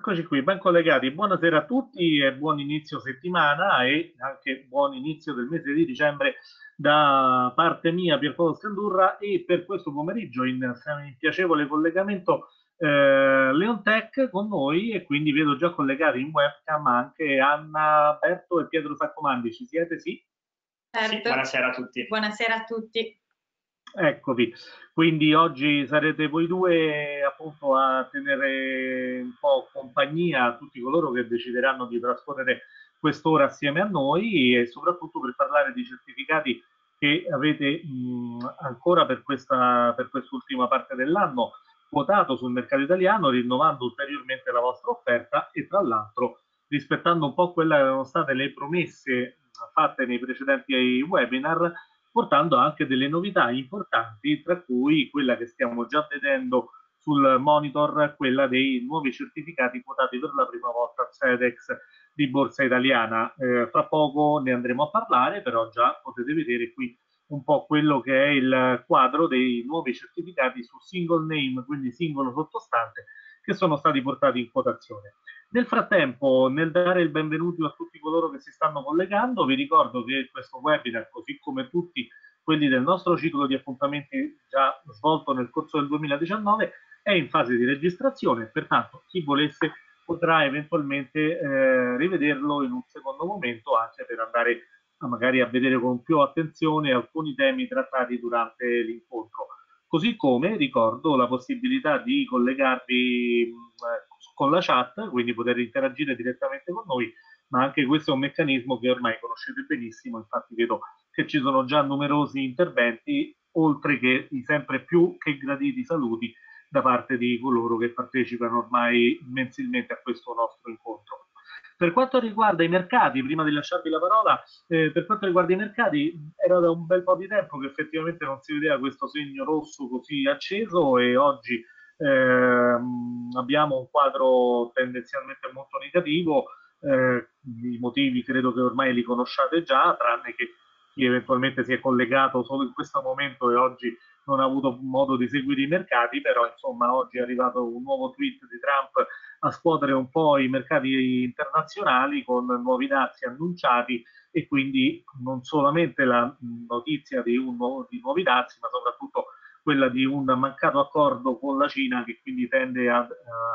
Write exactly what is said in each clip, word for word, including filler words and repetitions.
Eccoci qui, ben collegati. Buonasera a tutti e buon inizio settimana e anche buon inizio del mese di dicembre da parte mia, Pierpaolo Scandurra, e per questo pomeriggio in, in piacevole collegamento eh, Leontech con noi, e quindi vedo già collegati in webcam anche Anna Berto e Pietro Saccomandi. Ci siete? Sì? Certo. Sì, buonasera a tutti. Buonasera a tutti. Eccovi, quindi oggi sarete voi due appunto a tenere un po' compagnia a tutti coloro che decideranno di trascorrere quest'ora assieme a noi, e soprattutto per parlare di certificati che avete mh, ancora per questa per quest'ultima parte dell'anno quotato sul mercato italiano, rinnovando ulteriormente la vostra offerta e tra l'altro rispettando un po' quelle che erano state le promesse fatte nei precedenti webinar, portando anche delle novità importanti, tra cui quella che stiamo già vedendo sul monitor, quella dei nuovi certificati quotati per la prima volta al SEDEX di Borsa Italiana. Eh, fra poco ne andremo a parlare, però già potete vedere qui un po' quello che è il quadro dei nuovi certificati su single name, quindi singolo sottostante, che sono stati portati in quotazione. Nel frattempo, nel dare il benvenuto a tutti coloro che si stanno collegando, vi ricordo che questo webinar, così come tutti quelli del nostro ciclo di appuntamenti già svolto nel corso del duemiladiciannove, è in fase di registrazione, pertanto chi volesse potrà eventualmente eh, rivederlo in un secondo momento, anche per andare a magari a vedere con più attenzione alcuni temi trattati durante l'incontro. Così come ricordo la possibilità di collegarvi mh, con la chat, quindi poter interagire direttamente con noi, ma anche questo è un meccanismo che ormai conoscete benissimo. Infatti vedo che ci sono già numerosi interventi, oltre che i sempre più che graditi saluti da parte di coloro che partecipano ormai mensilmente a questo nostro incontro. Per quanto riguarda i mercati, prima di lasciarvi la parola, eh, per quanto riguarda i mercati, era da un bel po' di tempo che effettivamente non si vedeva questo segno rosso così acceso, e oggi ehm, abbiamo un quadro tendenzialmente molto negativo. Eh, I motivi credo che ormai li conosciate già, tranne che chi eventualmente si è collegato solo in questo momento e oggi non ha avuto modo di seguire i mercati, però insomma oggi è arrivato un nuovo tweet di Trump a scuotere un po' i mercati internazionali con nuovi dazi annunciati, e quindi non solamente la notizia di, un nuovo, di nuovi dazi, ma soprattutto quella di un mancato accordo con la Cina, che quindi tende a,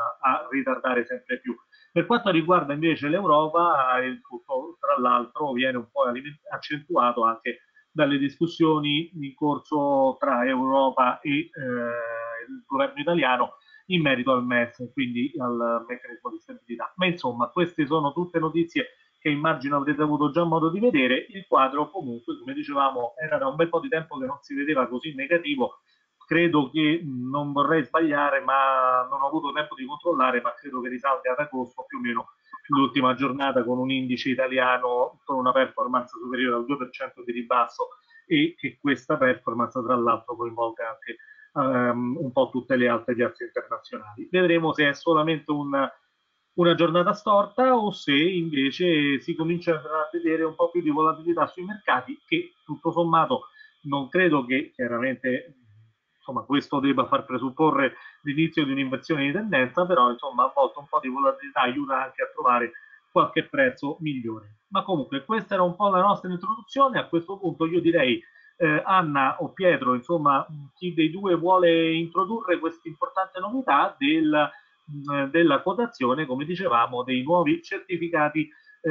a ritardare sempre più. Per quanto riguarda invece l'Europa, il tutto tra l'altro viene un po' accentuato anche dalle discussioni in corso tra Europa e eh, il governo italiano in merito al M E S, quindi al meccanismo di stabilità. Ma insomma, queste sono tutte notizie che immagino avrete avuto già modo di vedere. Il quadro comunque, come dicevamo, era da un bel po' di tempo che non si vedeva così negativo. Credo che, non vorrei sbagliare, ma non ho avuto tempo di controllare, ma credo che risalga ad agosto più o meno l'ultima giornata, con un indice italiano con una performance superiore al due per cento di ribasso, e che questa performance tra l'altro coinvolga anche um, un po' tutte le altre piazze internazionali. Vedremo se è solamente una, una giornata storta o se invece si comincia a vedere un po' più di volatilità sui mercati, che tutto sommato non credo che chiaramente insomma questo debba far presupporre l'inizio di un'inversione di tendenza, però insomma a volte un po' di volatilità aiuta anche a trovare qualche prezzo migliore. Ma comunque questa era un po' la nostra introduzione. A questo punto io direi eh, Anna o Pietro, insomma chi dei due vuole introdurre questa importante novità del, mh, della quotazione, come dicevamo, dei nuovi certificati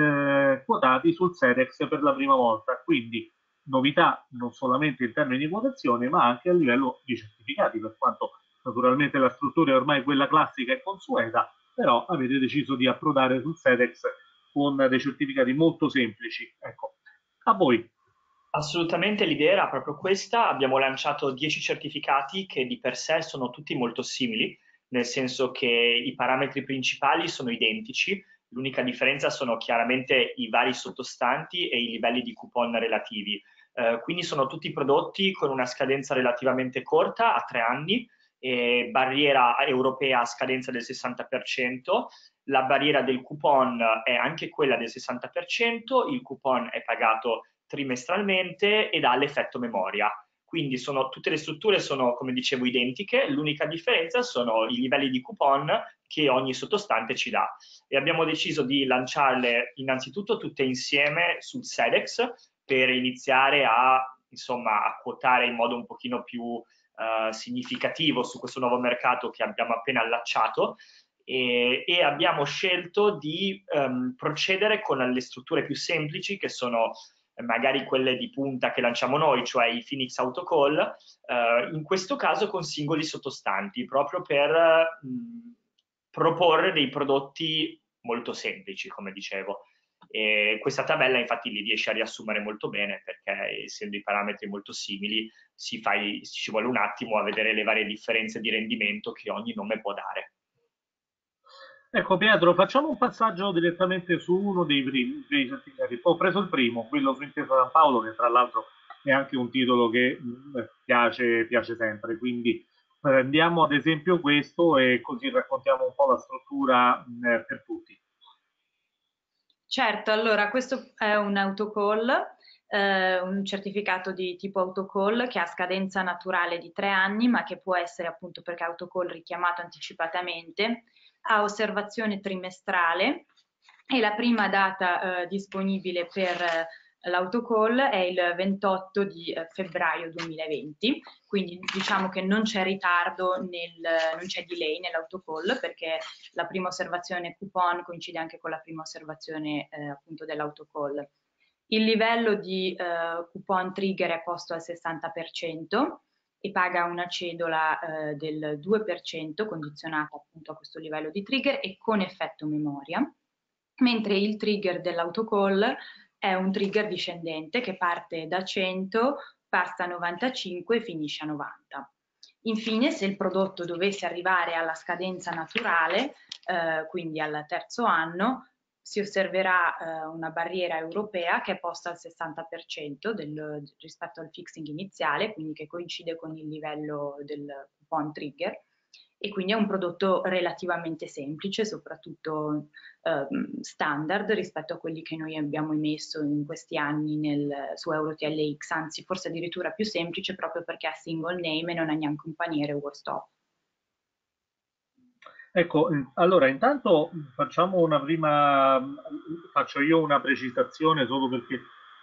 eh, quotati sul SEDEX per la prima volta. Quindi novità non solamente in termini di quotazione, ma anche a livello di certificati, per quanto naturalmente la struttura è ormai quella classica e consueta, però avete deciso di approdare sul SEDEX con dei certificati molto semplici. Ecco, a voi. Assolutamente, l'idea era proprio questa. Abbiamo lanciato dieci certificati che di per sé sono tutti molto simili, nel senso che i parametri principali sono identici, l'unica differenza sono chiaramente i vari sottostanti e i livelli di coupon relativi. Eh, quindi sono tutti prodotti con una scadenza relativamente corta, a tre anni, e barriera europea a scadenza del sessanta per cento. La barriera del coupon è anche quella del sessanta per cento, il coupon è pagato trimestralmente ed ha l'effetto memoria. quindi sono, tutte le strutture sono, come dicevo, identiche, l'unica differenza sono i livelli di coupon che ogni sottostante ci dà. E abbiamo deciso di lanciarle innanzitutto tutte insieme sul Sedex per iniziare a, insomma, a quotare in modo un pochino più uh, significativo su questo nuovo mercato che abbiamo appena allacciato. E, e abbiamo scelto di um, procedere con le strutture più semplici, che sono magari quelle di punta che lanciamo noi, cioè i Phoenix Autocall, eh, in questo caso con singoli sottostanti, proprio per mh, proporre dei prodotti molto semplici, come dicevo. E questa tabella infatti li riesce a riassumere molto bene, perché essendo i parametri molto simili si fa, ci vuole un attimo a vedere le varie differenze di rendimento che ogni nome può dare. Ecco Pietro, facciamo un passaggio direttamente su uno dei primi dei certificati. Ho preso il primo, quello su Intesa San Paolo, che tra l'altro è anche un titolo che mh, piace, piace sempre, quindi prendiamo ad esempio questo e così raccontiamo un po' la struttura mh, per tutti. Certo, allora questo è un autocall, eh, un certificato di tipo autocall che ha scadenza naturale di tre anni, ma che può essere, appunto perché autocall richiamato anticipatamente, a osservazione trimestrale, e la prima data eh, disponibile per eh, l'autocall è il ventotto di eh, febbraio duemilaventi, quindi diciamo che non c'è ritardo, nel, non c'è delay nell'autocall, perché la prima osservazione coupon coincide anche con la prima osservazione eh, appunto dell'autocall. Il livello di eh, coupon trigger è posto al sessanta per cento e paga una cedola eh, del due per cento condizionata appunto a questo livello di trigger e con effetto memoria, mentre il trigger dell'autocall è un trigger discendente che parte da cento, passa a novantacinque e finisce a novanta. Infine, se il prodotto dovesse arrivare alla scadenza naturale, eh, quindi al terzo anno, si osserverà eh, una barriera europea che è posta al sessanta per cento del, rispetto al fixing iniziale, quindi che coincide con il livello del coupon trigger, e quindi è un prodotto relativamente semplice, soprattutto eh, standard rispetto a quelli che noi abbiamo emesso in questi anni nel, su EuroTLX, anzi forse addirittura più semplice proprio perché ha single name e non ha neanche un paniere or stop. Ecco, allora intanto facciamo una prima, faccio io una precisazione solo perché,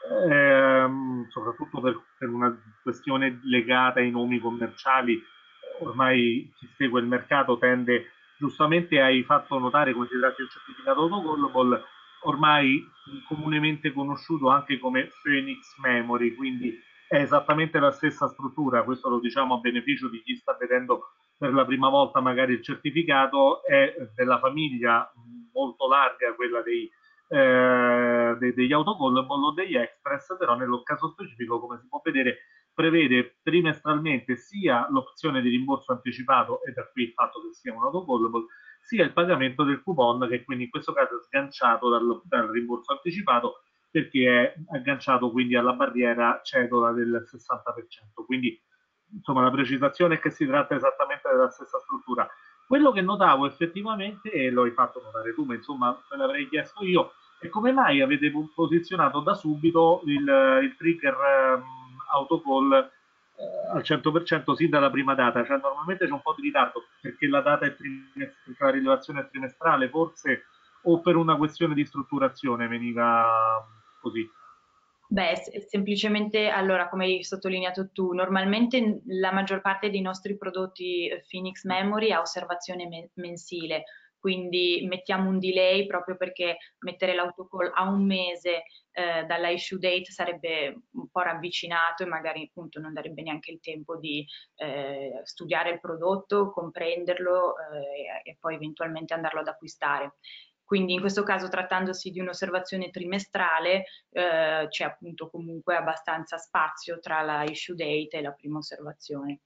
ehm, soprattutto per, per una questione legata ai nomi commerciali, ormai chi segue il mercato tende, giustamente hai fatto notare come si tratta di un certificato autocallable, ormai comunemente conosciuto anche come Phoenix Memory, quindi è esattamente la stessa struttura, questo lo diciamo a beneficio di chi sta vedendo per la prima volta magari il certificato, è della famiglia molto larga, quella dei, eh, dei, degli autocallable o degli express, però nel caso specifico, come si può vedere, prevede trimestralmente sia l'opzione di rimborso anticipato, e da qui il fatto che sia un autocallable, sia il pagamento del coupon, che quindi in questo caso è sganciato dal, dal rimborso anticipato, perché è agganciato quindi alla barriera cedola del sessanta per cento. Quindi insomma la precisazione è che si tratta esattamente della stessa struttura. Quello che notavo effettivamente, e lo hai fatto notare tu, ma insomma me l'avrei chiesto io, è come mai avete posizionato da subito il, il trigger um, autocall eh, al cento per cento sin dalla prima data, cioè normalmente c'è un po' di ritardo perché la data è trimestrale, la rilevazione è trimestrale forse, o per una questione di strutturazione veniva così. Beh, semplicemente, allora, come hai sottolineato tu, normalmente la maggior parte dei nostri prodotti Phoenix Memory ha osservazione me mensile, quindi mettiamo un delay proprio perché mettere l'autocall a un mese eh, dalla issue date sarebbe un po' ravvicinato e magari appunto non darebbe neanche il tempo di eh, studiare il prodotto, comprenderlo eh, e poi eventualmente andarlo ad acquistare. Quindi in questo caso, trattandosi di un'osservazione trimestrale, eh, c'è appunto comunque abbastanza spazio tra la issue date e la prima osservazione.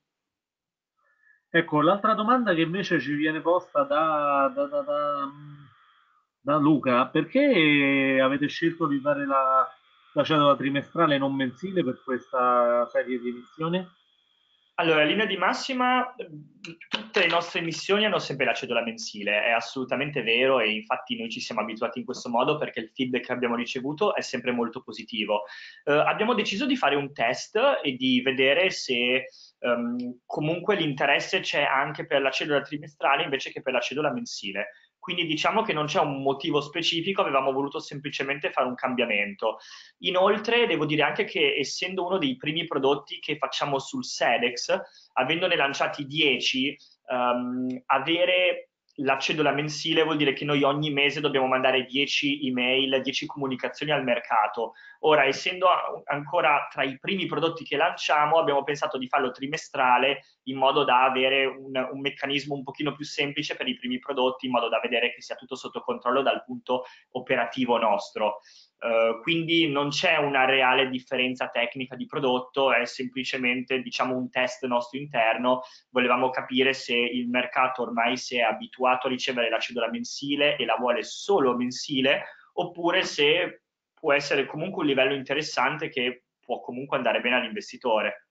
Ecco, l'altra domanda che invece ci viene posta da, da, da, da, da Luca, perché avete scelto di fare la, la cedola trimestrale e non mensile per questa serie di emissioni? Allora, in linea di massima, tutte le nostre emissioni hanno sempre la cedola mensile, è assolutamente vero e infatti noi ci siamo abituati in questo modo perché il feedback che abbiamo ricevuto è sempre molto positivo. Eh, abbiamo deciso di fare un test e di vedere se um, comunque l'interesse c'è anche per la cedola trimestrale invece che per la cedola mensile. Quindi diciamo che non c'è un motivo specifico, avevamo voluto semplicemente fare un cambiamento. Inoltre devo dire anche che essendo uno dei primi prodotti che facciamo sul Sedex, avendone lanciati dieci, um, avere la cedola mensile vuol dire che noi ogni mese dobbiamo mandare dieci email, dieci comunicazioni al mercato. Ora, essendo ancora tra i primi prodotti che lanciamo, abbiamo pensato di farlo trimestrale in modo da avere un, un meccanismo un pochino più semplice per i primi prodotti, in modo da vedere che sia tutto sotto controllo dal punto operativo nostro. Uh, quindi non c'è una reale differenza tecnica di prodotto, è semplicemente diciamo un test nostro interno. Volevamo capire se il mercato ormai si è abituato a ricevere la cedola mensile e la vuole solo mensile, oppure se può essere comunque un livello interessante che può comunque andare bene all'investitore.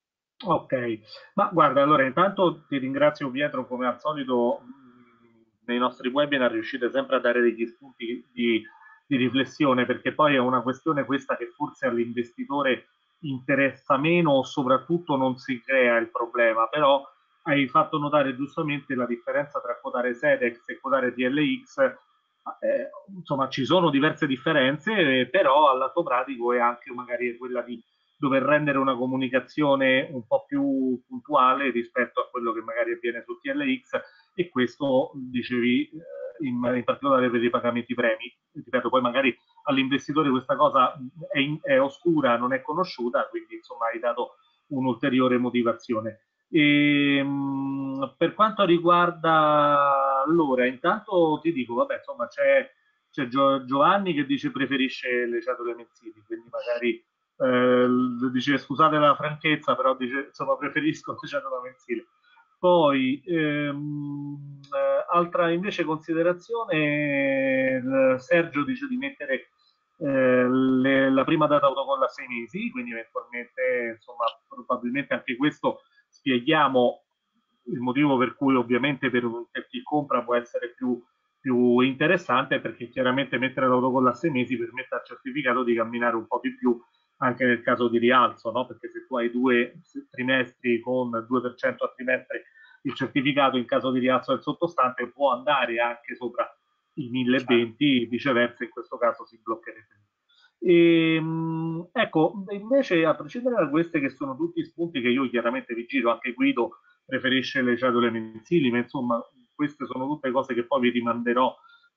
Ok, ma guarda, allora intanto ti ringrazio Pietro, come al solito mh, nei nostri webinar riuscite sempre a dare degli spunti di, di riflessione, perché poi è una questione questa che forse all'investitore interessa meno o soprattutto non si crea il problema, però hai fatto notare giustamente la differenza tra quotare Sedex e quotare T L X. Eh, insomma, ci sono diverse differenze, eh, però all'atto pratico è anche magari quella di dover rendere una comunicazione un po' più puntuale rispetto a quello che magari avviene su T L X, e questo dicevi in, in particolare per i pagamenti premi. Ripeto, poi magari all'investitore questa cosa è, in, è oscura, non è conosciuta, quindi insomma hai dato un'ulteriore motivazione. E, mh, per quanto riguarda allora, intanto ti dico, vabbè, insomma c'è, c'è Gio, Giovanni che dice preferisce le ciatole mensili, quindi magari eh, dice scusate la franchezza, però dice insomma preferisco le ciatola mensile. Poi ehm, eh, altra invece considerazione, eh, Sergio dice di mettere eh, le, la prima data autocolla a sei mesi, quindi eventualmente insomma probabilmente anche questo spieghiamo il motivo per cui ovviamente per, per chi compra può essere più, più interessante, perché chiaramente mettere l'autocolla a sei mesi permette al certificato di camminare un po' di più anche nel caso di rialzo, no? Perché se tu hai due trimestri con due per cento a trimestre, il certificato in caso di rialzo del sottostante può andare anche sopra i mille venti, viceversa in questo caso si bloccherebbe. E, ecco, invece a prescindere da queste che sono tutti spunti che io chiaramente vi giro, anche Guido preferisce le ciatole mensili, ma insomma queste sono tutte cose che poi vi rimanderò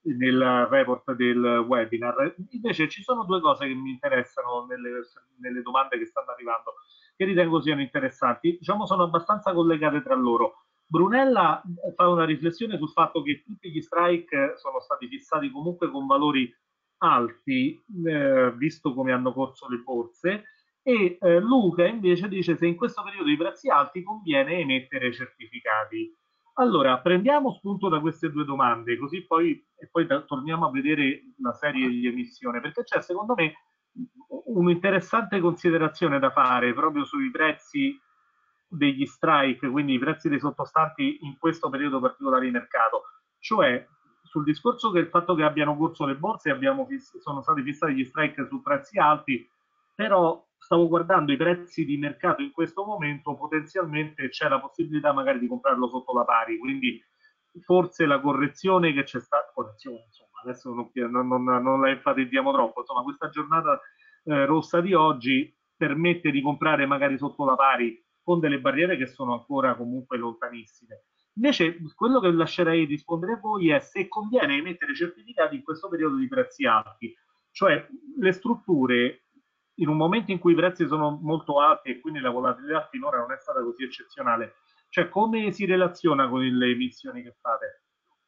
nel report del webinar. Invece ci sono due cose che mi interessano nelle, nelle domande che stanno arrivando, che ritengo siano interessanti, diciamo sono abbastanza collegate tra loro. Brunella fa una riflessione sul fatto che tutti gli strike sono stati fissati comunque con valori alti, eh, visto come hanno corso le borse, e eh, Luca invece dice se in questo periodo di prezzi alti conviene emettere certificati. Allora, prendiamo spunto da queste due domande, così poi, e poi da, torniamo a vedere la serie di emissione, perché c'è secondo me un'interessante considerazione da fare proprio sui prezzi degli strike, quindi i prezzi dei sottostanti in questo periodo particolare di mercato, cioè sul discorso che il fatto che abbiano corso le borse abbiamo fiss- sono stati fissati gli strike su prezzi alti, però stavo guardando i prezzi di mercato in questo momento, potenzialmente c'è la possibilità magari di comprarlo sotto la pari, quindi forse la correzione che c'è stata, correzione insomma, adesso non, non, non, non la enfatizziamo troppo, insomma questa giornata eh, rossa di oggi permette di comprare magari sotto la pari con delle barriere che sono ancora comunque lontanissime. Invece quello che lascerei rispondere a voi è se conviene emettere certificati in questo periodo di prezzi alti, cioè le strutture in un momento in cui i prezzi sono molto alti e quindi la volatilità finora non è stata così eccezionale, cioè come si relaziona con le emissioni che fate?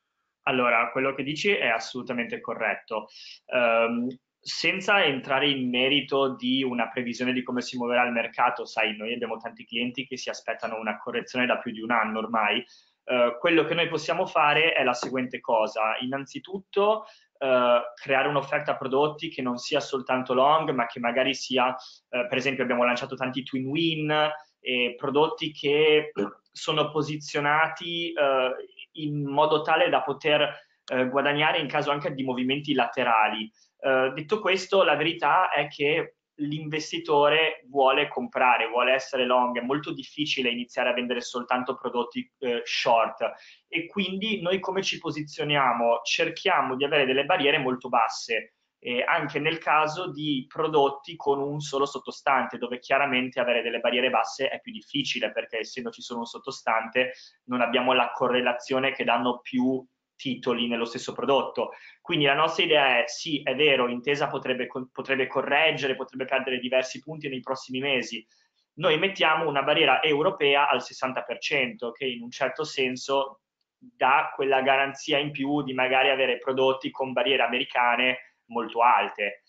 Allora, quello che dici è assolutamente corretto. Um, senza entrare in merito di una previsione di come si muoverà il mercato, sai, noi abbiamo tanti clienti che si aspettano una correzione da più di un anno ormai. Uh, quello che noi possiamo fare è la seguente cosa. Innanzitutto, uh, creare un'offerta prodotti che non sia soltanto long, ma che magari sia, uh, per esempio, abbiamo lanciato tanti twin win, e prodotti che sono posizionati eh, in modo tale da poter eh, guadagnare in caso anche di movimenti laterali. Eh, detto questo, la verità è che l'investitore vuole comprare, vuole essere long, è molto difficile iniziare a vendere soltanto prodotti eh, short, e quindi noi come ci posizioniamo? Cerchiamo di avere delle barriere molto basse, eh, anche nel caso di prodotti con un solo sottostante, dove chiaramente avere delle barriere basse è più difficile, perché essendoci solo un sottostante non abbiamo la correlazione che danno più titoli nello stesso prodotto. Quindi la nostra idea è: sì, è vero, Intesa potrebbe, potrebbe correggere, potrebbe perdere diversi punti nei prossimi mesi. Noi mettiamo una barriera europea al sessanta per cento, che in un certo senso dà quella garanzia in più di magari avere prodotti con barriere americane molto alte.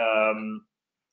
Um,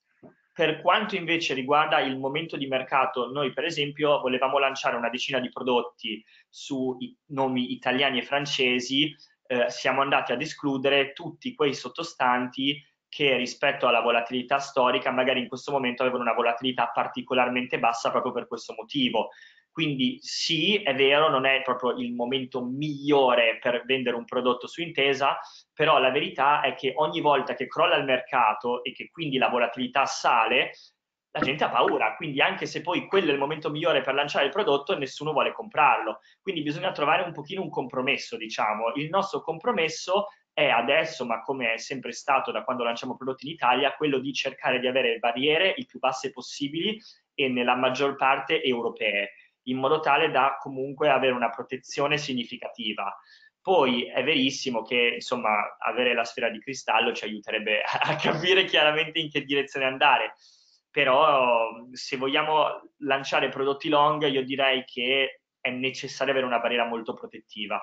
per quanto invece riguarda il momento di mercato, noi per esempio volevamo lanciare una decina di prodotti su nomi italiani e francesi, eh, siamo andati ad escludere tutti quei sottostanti che rispetto alla volatilità storica magari in questo momento avevano una volatilità particolarmente bassa proprio per questo motivo. Quindi sì, è vero, non è proprio il momento migliore per vendere un prodotto su Intesa, però la verità è che ogni volta che crolla il mercato e che quindi la volatilità sale, la gente ha paura, quindi anche se poi quello è il momento migliore per lanciare il prodotto, nessuno vuole comprarlo. Quindi bisogna trovare un pochino un compromesso, diciamo. Il nostro compromesso è adesso, ma come è sempre stato da quando lanciamo prodotti in Italia, quello di cercare di avere barriere il più basse possibili e nella maggior parte europee, in modo tale da comunque avere una protezione significativa. Poi è verissimo che insomma avere la sfera di cristallo ci aiuterebbe a capire chiaramente in che direzione andare, però se vogliamo lanciare prodotti long io direi che è necessario avere una barriera molto protettiva.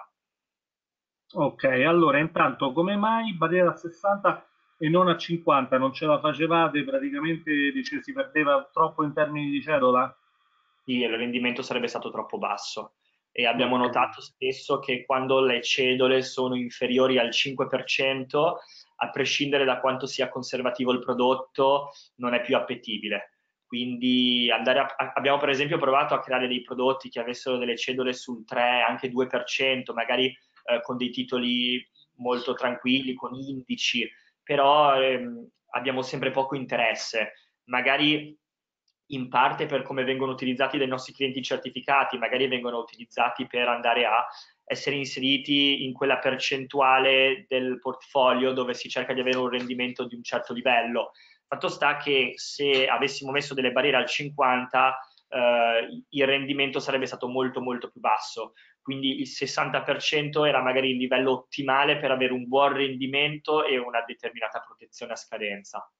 Ok, allora intanto come mai barriera a sessanta e non a cinquanta? Non ce la facevate? Praticamente dice, si perdeva troppo in termini di cedola? Sì, il rendimento sarebbe stato troppo basso, e abbiamo Ok. notato spesso che quando le cedole sono inferiori al cinque per cento, a prescindere da quanto sia conservativo il prodotto, non è più appetibile. Quindi andare a, abbiamo per esempio provato a creare dei prodotti che avessero delle cedole sul tre, anche due per cento, magari eh, con dei titoli molto tranquilli, con indici, però ehm, abbiamo sempre poco interesse. Magari in parte per come vengono utilizzati dai nostri clienti certificati, magari vengono utilizzati per andare a essere inseriti in quella percentuale del portfolio dove si cerca di avere un rendimento di un certo livello. Fatto sta che se avessimo messo delle barriere al cinquanta, eh, il rendimento sarebbe stato molto molto più basso, quindi il sessanta per cento era magari il livello ottimale per avere un buon rendimento e una determinata protezione a scadenza.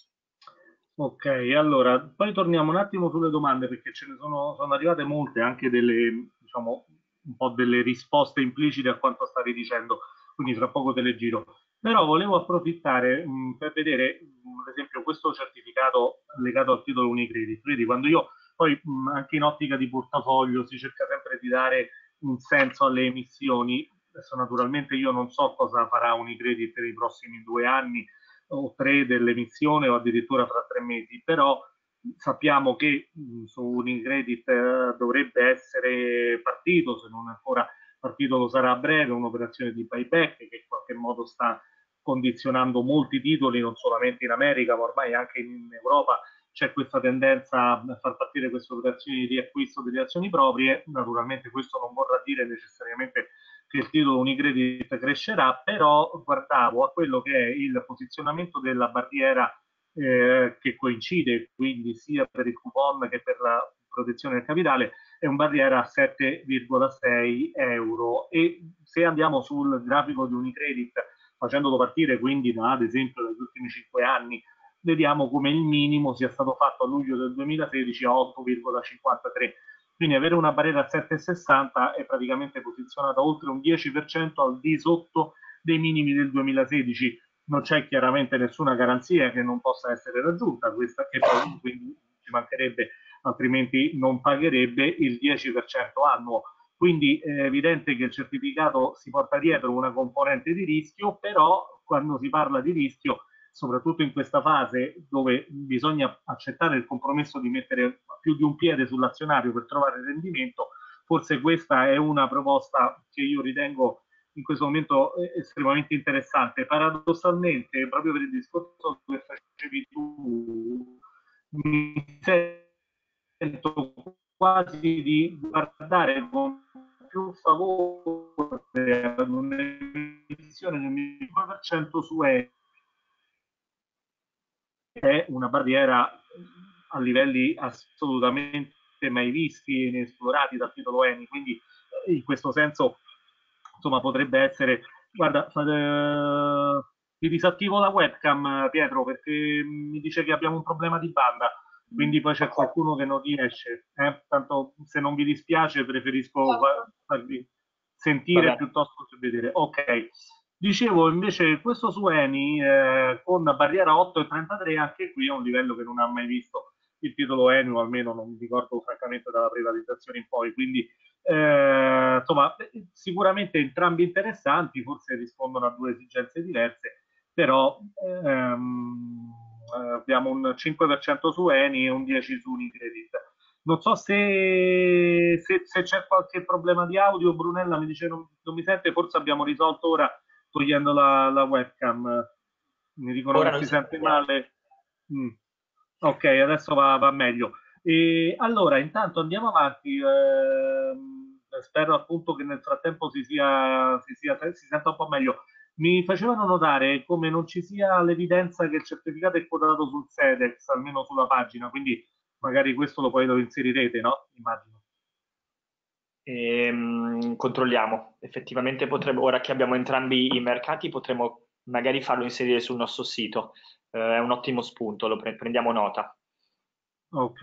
Ok, allora, poi torniamo un attimo sulle domande perché ce ne sono, sono arrivate molte, anche delle, diciamo, un po' delle risposte implicite a quanto stavi dicendo, quindi tra poco te le giro. Però volevo approfittare mh, per vedere, mh, ad esempio, questo certificato legato al titolo Unicredit. Vedi, quando io poi mh, anche in ottica di portafoglio si cerca sempre di dare un senso alle emissioni. Adesso naturalmente io non so cosa farà Unicredit nei prossimi due anni o tre dell'emissione o addirittura fra tre mesi, però sappiamo che mh, su Unicredit eh, dovrebbe essere partito, se non ancora partito lo sarà a breve, un'operazione di buyback che in qualche modo sta condizionando molti titoli, non solamente in America, ma ormai anche in Europa c'è questa tendenza a far partire queste operazioni di acquisto delle azioni proprie. Naturalmente questo non vorrà dire necessariamente che il titolo Unicredit crescerà, però guardavo a quello che è il posizionamento della barriera eh, che coincide, quindi sia per il coupon che per la protezione del capitale, è un barriera a sette virgola sei euro. E se andiamo sul grafico di Unicredit, facendolo partire quindi da, ad esempio, dagli ultimi cinque anni, vediamo come il minimo sia stato fatto a luglio del duemilasedici a otto virgola cinquantatré. Quindi avere una barriera a sette virgola sessanta è praticamente posizionata oltre un dieci per cento al di sotto dei minimi del duemilasedici. Non c'è chiaramente nessuna garanzia che non possa essere raggiunta, questa che poi quindi ci mancherebbe, altrimenti non pagherebbe il dieci per cento annuo. Quindi è evidente che il certificato si porta dietro una componente di rischio, però quando si parla di rischio soprattutto in questa fase dove bisogna accettare il compromesso di mettere più di un piede sull'azionario per trovare rendimento, forse questa è una proposta che io ritengo in questo momento estremamente interessante. Paradossalmente, proprio per il discorso che facevi tu, mi sento quasi di guardare con più favore ad un'emissione del cinque per cento su E è una barriera a livelli assolutamente mai visti e inesplorati dal titolo Eni, quindi in questo senso insomma potrebbe essere. Guarda, eh, ti disattivo la webcam, Pietro, perché mi dice che abbiamo un problema di banda, quindi poi c'è qualcuno che non riesce, eh? Tanto se non vi dispiace preferisco farvi sentire Vabbè. piuttosto che vedere. Ok. Dicevo invece questo su Eni eh, con barriera otto e trentatré, anche qui è un livello che non ha mai visto il titolo Eni, o almeno non mi ricordo francamente dalla privatizzazione in poi, quindi eh, insomma sicuramente entrambi interessanti, forse rispondono a due esigenze diverse, però ehm, abbiamo un cinque per cento su Eni e un dieci per cento su Unicredit. Non so se, se, se c'è qualche problema di audio, Brunella mi dice non, non mi sente, forse abbiamo risolto ora togliendo la, la webcam. Mi dicono Ora che non si si sente sente. male. Mm. Ok, adesso va, va meglio. E allora, intanto andiamo avanti. ehm, spero appunto che nel frattempo si sia, si sia, si senta un po' meglio. Mi facevano notare come non ci sia l'evidenza che il certificato è quotato sul Sedex, almeno sulla pagina, quindi magari questo lo poi lo inserirete, no? Immagino. Ehm, controlliamo. Effettivamente potrebbe, ora che abbiamo entrambi i mercati, potremmo magari farlo inserire sul nostro sito. Eh, è un ottimo spunto, lo pre- prendiamo nota. Ok,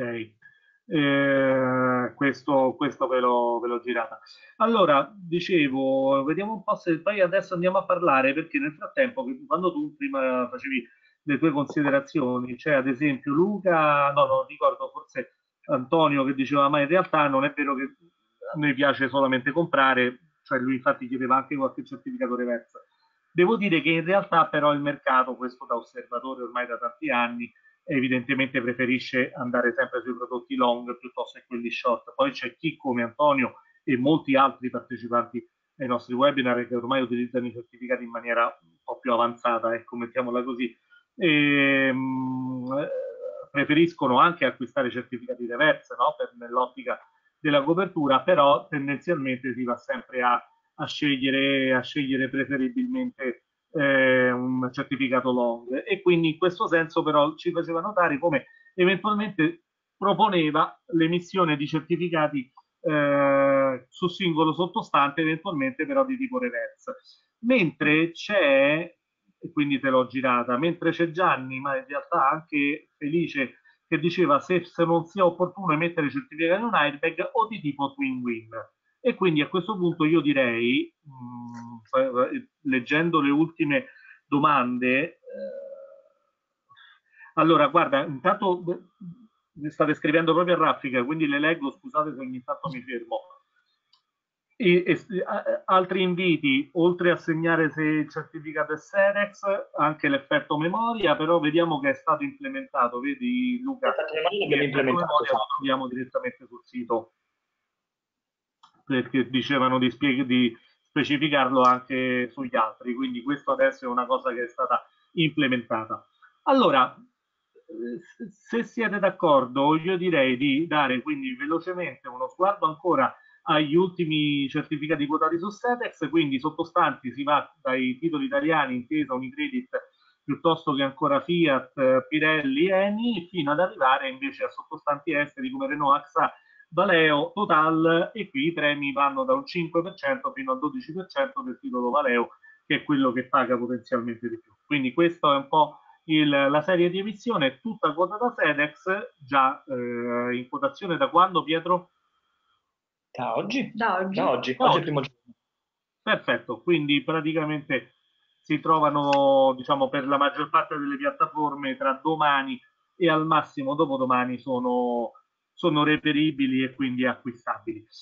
eh, questo, questo ve l'ho, ve l'ho girata. Allora, dicevo, vediamo un po' se poi adesso andiamo a parlare, perché nel frattempo, che- quando tu prima facevi le tue considerazioni, c'è ad esempio Luca, no, no, ricordo forse Antonio che diceva, ma in realtà non è vero che a noi piace solamente comprare, cioè lui infatti chiedeva anche qualche certificato reverse. Devo dire che in realtà però il mercato, questo da osservatore ormai da tanti anni, evidentemente preferisce andare sempre sui prodotti long piuttosto che quelli short. Poi c'è chi come Antonio e molti altri partecipanti ai nostri webinar che ormai utilizzano i certificati in maniera un po' più avanzata, ecco, mettiamola così. E, mh, preferiscono anche acquistare certificati reverse, no? Per, nell'ottica della copertura, però tendenzialmente si va sempre a, a, scegliere, a scegliere preferibilmente eh, un certificato long, e quindi in questo senso però ci faceva notare come eventualmente proponeva l'emissione di certificati eh, su singolo sottostante, eventualmente però di tipo reverse. Mentre c'è, e quindi te l'ho girata, mentre c'è Gianni, ma in realtà anche Felice, che diceva se, se non sia opportuno emettere certificati di un airbag o di tipo twin win. E quindi a questo punto io direi, mh, leggendo le ultime domande, eh, allora guarda, intanto mi state scrivendo proprio a raffica, quindi le leggo, scusate se ogni tanto mi fermo. E, e, altri inviti, oltre a segnare se il certificato è Sedex, anche l'effetto memoria, però vediamo che è stato implementato, vedi Luca? L'effetto memoria l'abbiamo L'effetto implementato, memoria sì. lo troviamo direttamente sul sito, perché dicevano di, spieg- di specificarlo anche sugli altri, quindi questo adesso è una cosa che è stata implementata. Allora, se siete d'accordo, io direi di dare quindi velocemente uno sguardo ancora agli ultimi certificati quotati su Sedex, quindi sottostanti si va dai titoli italiani, Intesa, Unicredit, piuttosto che ancora Fiat, Pirelli, Eni, fino ad arrivare invece a sottostanti esteri come Renault, A X A, Valeo, Total, e qui i premi vanno da un cinque per cento fino al dodici per cento del titolo Valeo, che è quello che paga potenzialmente di più. Quindi questo è un po' il, la serie di emissione, tutta quotata Sedex, già eh, in quotazione da quando, Pietro? Da oggi? Da oggi. Da oggi. Da Oggi è oggi. il primo giorno. Perfetto, quindi praticamente si trovano, diciamo, per la maggior parte delle piattaforme tra domani e al massimo dopodomani sono, sono reperibili e quindi acquistabili.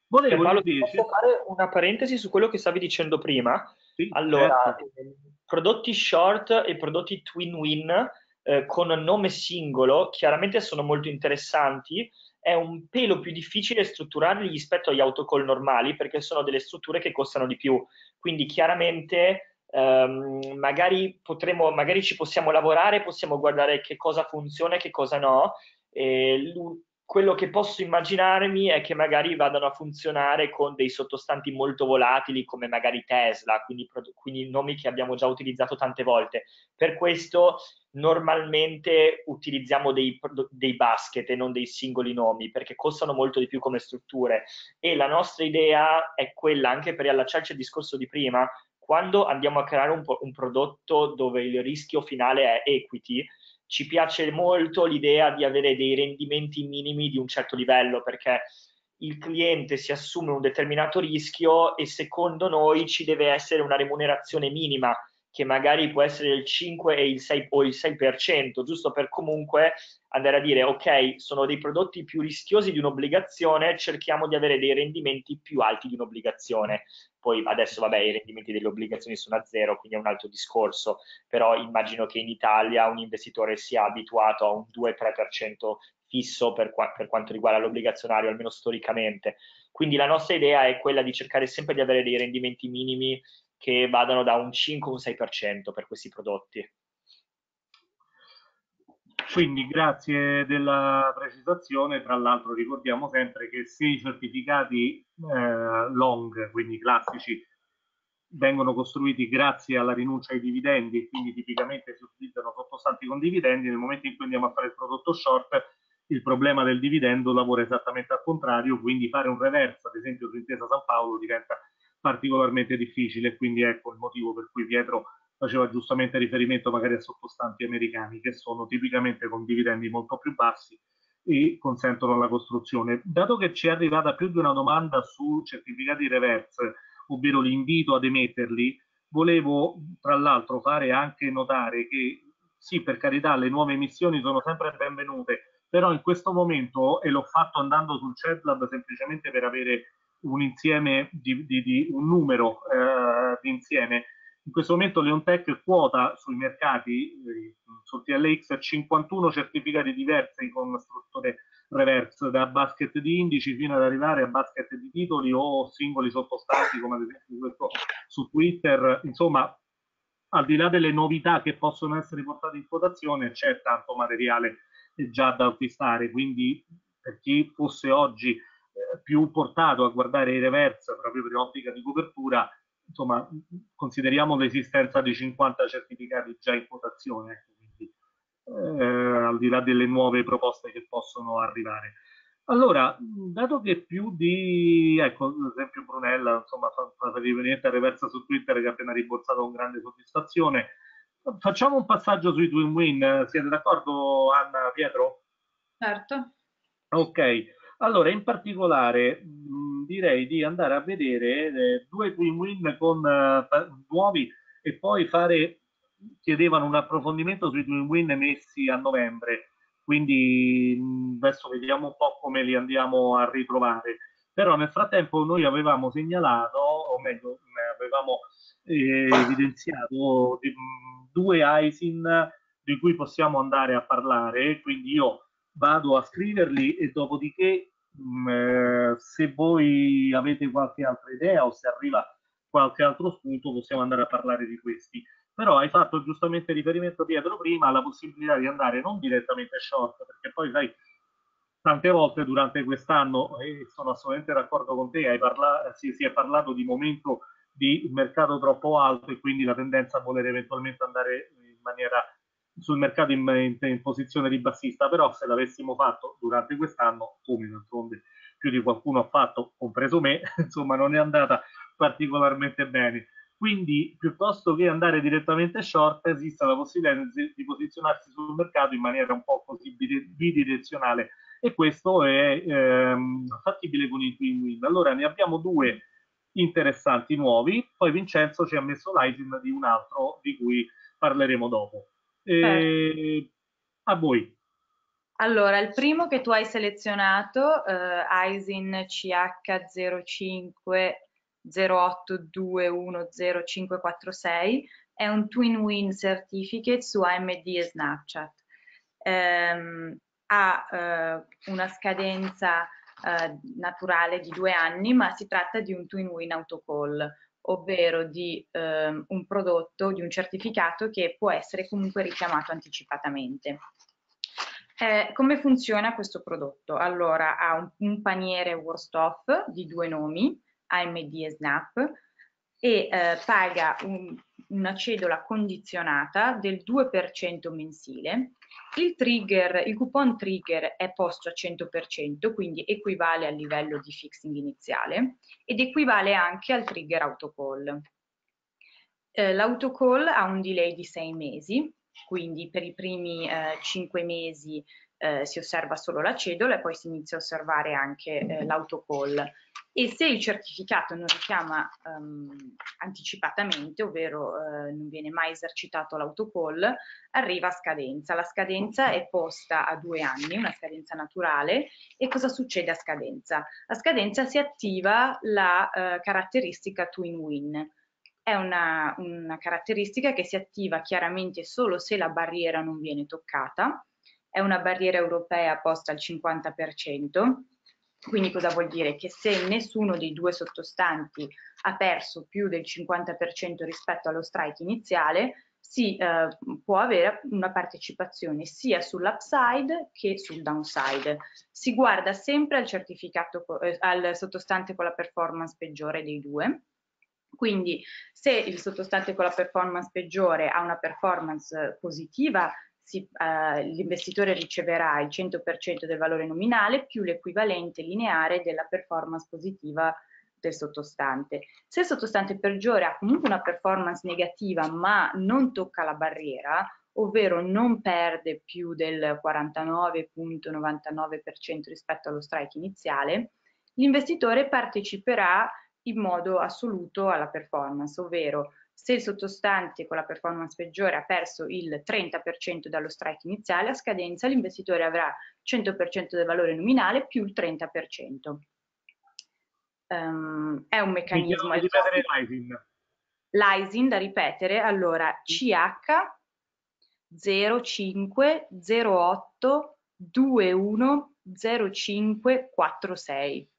Volevo Pierpaolo, ti invece... posso fare una parentesi su quello che stavi dicendo prima? Sì, Allora, certo. eh, prodotti short e prodotti twin win eh, con nome singolo chiaramente sono molto interessanti. È un pelo più difficile strutturarli rispetto agli autocall normali perché sono delle strutture che costano di più. Quindi chiaramente ehm, magari potremo, magari ci possiamo lavorare, possiamo guardare che cosa funziona e che cosa no. E l'u- quello che posso immaginarmi è che magari vadano a funzionare con dei sottostanti molto volatili come magari Tesla, quindi, quindi nomi che abbiamo già utilizzato tante volte. Per questo normalmente utilizziamo dei, dei basket e non dei singoli nomi perché costano molto di più come strutture e la nostra idea è quella, anche per riallacciarci al discorso di prima, quando andiamo a creare un, un prodotto dove il rischio finale è equity, ci piace molto l'idea di avere dei rendimenti minimi di un certo livello perché il cliente si assume un determinato rischio e secondo noi ci deve essere una remunerazione minima che magari può essere il cinque e il sei, o il sei per cento, giusto per comunque andare a dire ok, sono dei prodotti più rischiosi di un'obbligazione, cerchiamo di avere dei rendimenti più alti di un'obbligazione. Poi adesso vabbè i rendimenti delle obbligazioni sono a zero, quindi è un altro discorso, però immagino che in Italia un investitore sia abituato a un due-tre per cento fisso per, qua- per quanto riguarda l'obbligazionario, almeno storicamente. Quindi la nostra idea è quella di cercare sempre di avere dei rendimenti minimi che vadano da un cinque a un sei per cento per questi prodotti. Quindi grazie della precisazione, tra l'altro ricordiamo sempre che se i certificati eh, long, quindi classici, vengono costruiti grazie alla rinuncia ai dividendi e quindi tipicamente si utilizzano sottostanti con dividendi, nel momento in cui andiamo a fare il prodotto short il problema del dividendo lavora esattamente al contrario, quindi fare un reverse, ad esempio su Intesa San Paolo, diventa particolarmente difficile, quindi ecco il motivo per cui Pietro faceva giustamente riferimento magari a sottostanti americani che sono tipicamente con dividendi molto più bassi e consentono la costruzione. Dato che ci è arrivata più di una domanda su certificati reverse, ovvero l'invito ad emetterli, volevo tra l'altro fare anche notare che sì, per carità, le nuove emissioni sono sempre benvenute, però in questo momento, e l'ho fatto andando sul CEDLAB semplicemente per avere un insieme di, di, di un numero eh, di insieme, in questo momento Leontech quota sui mercati, eh, sul T L X, cinquantuno certificati diversi con strutture reverse, da basket di indici fino ad arrivare a basket di titoli o singoli sottostanti, come ad esempio questo su Twitter. Insomma, al di là delle novità che possono essere portate in quotazione, c'è tanto materiale già da acquistare, quindi per chi fosse oggi eh, più portato a guardare i reverse proprio per ottica di copertura, insomma, consideriamo l'esistenza di cinquanta certificati già in quotazione, quindi, eh, al di là delle nuove proposte che possono arrivare. Allora, dato che più di, ecco, ad esempio Brunella, insomma, fa, fa venire reversa su Twitter che ha appena rimborsato con grande soddisfazione, facciamo un passaggio sui twin win, siete d'accordo Anna, Pietro? Certo. Ok, allora in particolare mh, direi di andare a vedere eh, due twin win con eh, pa- nuovi e poi fare, chiedevano un approfondimento sui twin win messi a novembre, quindi mh, adesso vediamo un po' come li andiamo a ritrovare. Però nel frattempo noi avevamo segnalato, o meglio, eh, avevamo eh, evidenziato di- mh, due I S I N di cui possiamo andare a parlare, quindi io vado a scriverli e dopodiché mh, eh, se voi avete qualche altra idea o se arriva qualche altro spunto possiamo andare a parlare di questi. Però hai fatto giustamente riferimento Pietro prima alla possibilità di andare non direttamente short, perché poi sai, tante volte durante quest'anno, e sono assolutamente d'accordo con te, hai parla- si, si è parlato di momento di mercato troppo alto e quindi la tendenza a voler eventualmente andare in maniera sul mercato in, in, in posizione di bassista, però se l'avessimo fatto durante quest'anno, come d'altronde più di qualcuno ha fatto, compreso me, insomma non è andata particolarmente bene. Quindi piuttosto che andare direttamente short esiste la possibilità di posizionarsi sul mercato in maniera un po' così bidirezionale e questo è ehm, fattibile con i twin win. Allora ne abbiamo due interessanti nuovi, poi Vincenzo ci ha messo l'item di un altro di cui parleremo dopo. Certo. E a voi. Allora, il primo che tu hai selezionato, eh, Aisin C H zero cinque zero otto due uno zero cinque quattro sei, è un Twin Win Certificate su A M D e Snapchat. Ehm, ha eh, una scadenza eh, naturale di due anni, ma si tratta di un Twin Win Autocall, ovvero di ehm, un prodotto, di un certificato che può essere comunque richiamato anticipatamente. Eh, come funziona questo prodotto? Allora, ha un, un paniere worst off di due nomi, A M D e Snap, e eh, paga un, una cedola condizionata del due per cento mensile. Il trigger, il coupon trigger è posto a cento per cento, quindi equivale al livello di fixing iniziale ed equivale anche al trigger autocall. Eh, l'autocall ha un delay di sei mesi, quindi per i primi eh, cinque mesi eh, si osserva solo la cedola e poi si inizia a osservare anche eh, l'autocall. E se il certificato non richiama um, anticipatamente, ovvero eh, non viene mai esercitato l'autocall, arriva a scadenza. La scadenza è posta a due anni, una scadenza naturale. E cosa succede a scadenza? A scadenza si attiva la eh, caratteristica Twin Win. È una, una caratteristica che si attiva chiaramente solo se la barriera non viene toccata. È una barriera europea posta al cinquanta per cento. Quindi cosa vuol dire? Che se nessuno dei due sottostanti ha perso più del cinquanta per cento rispetto allo strike iniziale, si eh, può avere una partecipazione sia sull'upside che sul downside. Si guarda sempre al certificato, eh, al sottostante con la performance peggiore dei due. Quindi se il sottostante con la performance peggiore ha una performance positiva, eh, l'investitore riceverà il cento per cento del valore nominale più l'equivalente lineare della performance positiva del sottostante. Se il sottostante peggiore ha comunque una performance negativa ma non tocca la barriera, ovvero non perde più del quarantanove virgola novantanove per cento rispetto allo strike iniziale, l'investitore parteciperà in modo assoluto alla performance, ovvero se il sottostante con la performance peggiore ha perso il trenta per cento dallo strike iniziale, a scadenza l'investitore avrà cento per cento del valore nominale più il trenta per cento. Um, è un meccanismo... Mi ripetere l'Aisin. L'Aisin, da ripetere, allora C H zero cinque zero otto due uno zero cinque quattro sei.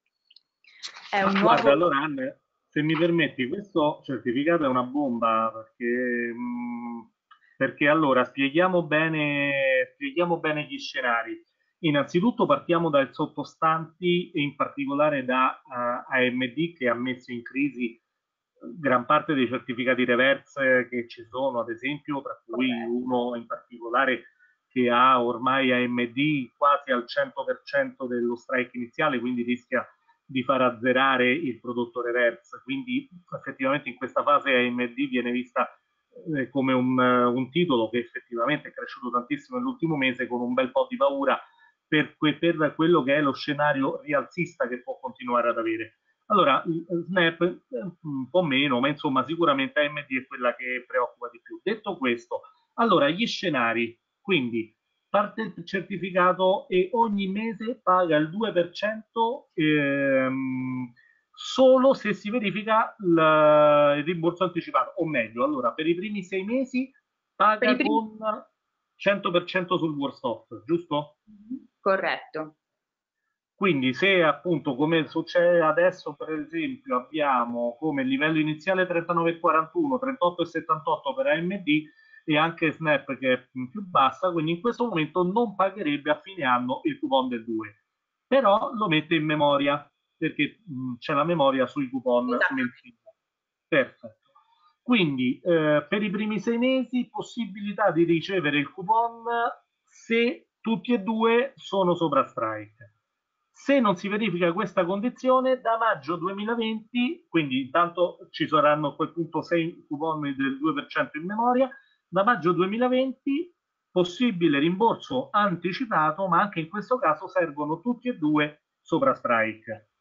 È un nuovo... Guarda, allora Anne, se mi permetti, questo certificato è una bomba perché, mh, perché allora spieghiamo bene, spieghiamo bene gli scenari. Innanzitutto partiamo dai sottostanti e in particolare da uh, A M D che ha messo in crisi gran parte dei certificati reverse che ci sono, ad esempio, tra cui uno in particolare che ha ormai A M D quasi al cento per cento dello strike iniziale, quindi rischia di far azzerare il prodotto reverse. Quindi effettivamente in questa fase A M D viene vista eh, come un, un titolo che effettivamente è cresciuto tantissimo nell'ultimo mese con un bel po' di paura per, que per quello che è lo scenario rialzista che può continuare ad avere. Allora, Snap un po' meno, ma insomma sicuramente A M D è quella che preoccupa di più. Detto questo, allora gli scenari, quindi parte il certificato e ogni mese paga il due per cento ehm, solo se si verifica il, il rimborso anticipato, o meglio, allora per i primi sei mesi paga primi... con cento per cento sul worst off, giusto? Corretto. Quindi se appunto come succede adesso per esempio abbiamo come livello iniziale trentanove virgola quarantuno, trentotto virgola settantotto per A M D e anche Snap che è più bassa, quindi in questo momento non pagherebbe a fine anno il coupon del due, però lo mette in memoria perché c'è la memoria sui coupon mensili. Perfetto. Quindi eh, per i primi sei mesi possibilità di ricevere il coupon se tutti e due sono sopra strike. Se non si verifica questa condizione, da maggio duemilaventi, quindi intanto ci saranno a quel punto sei coupon del due per cento in memoria, da maggio duemilaventi possibile rimborso anticipato, ma anche in questo caso servono tutti e due sopra strike.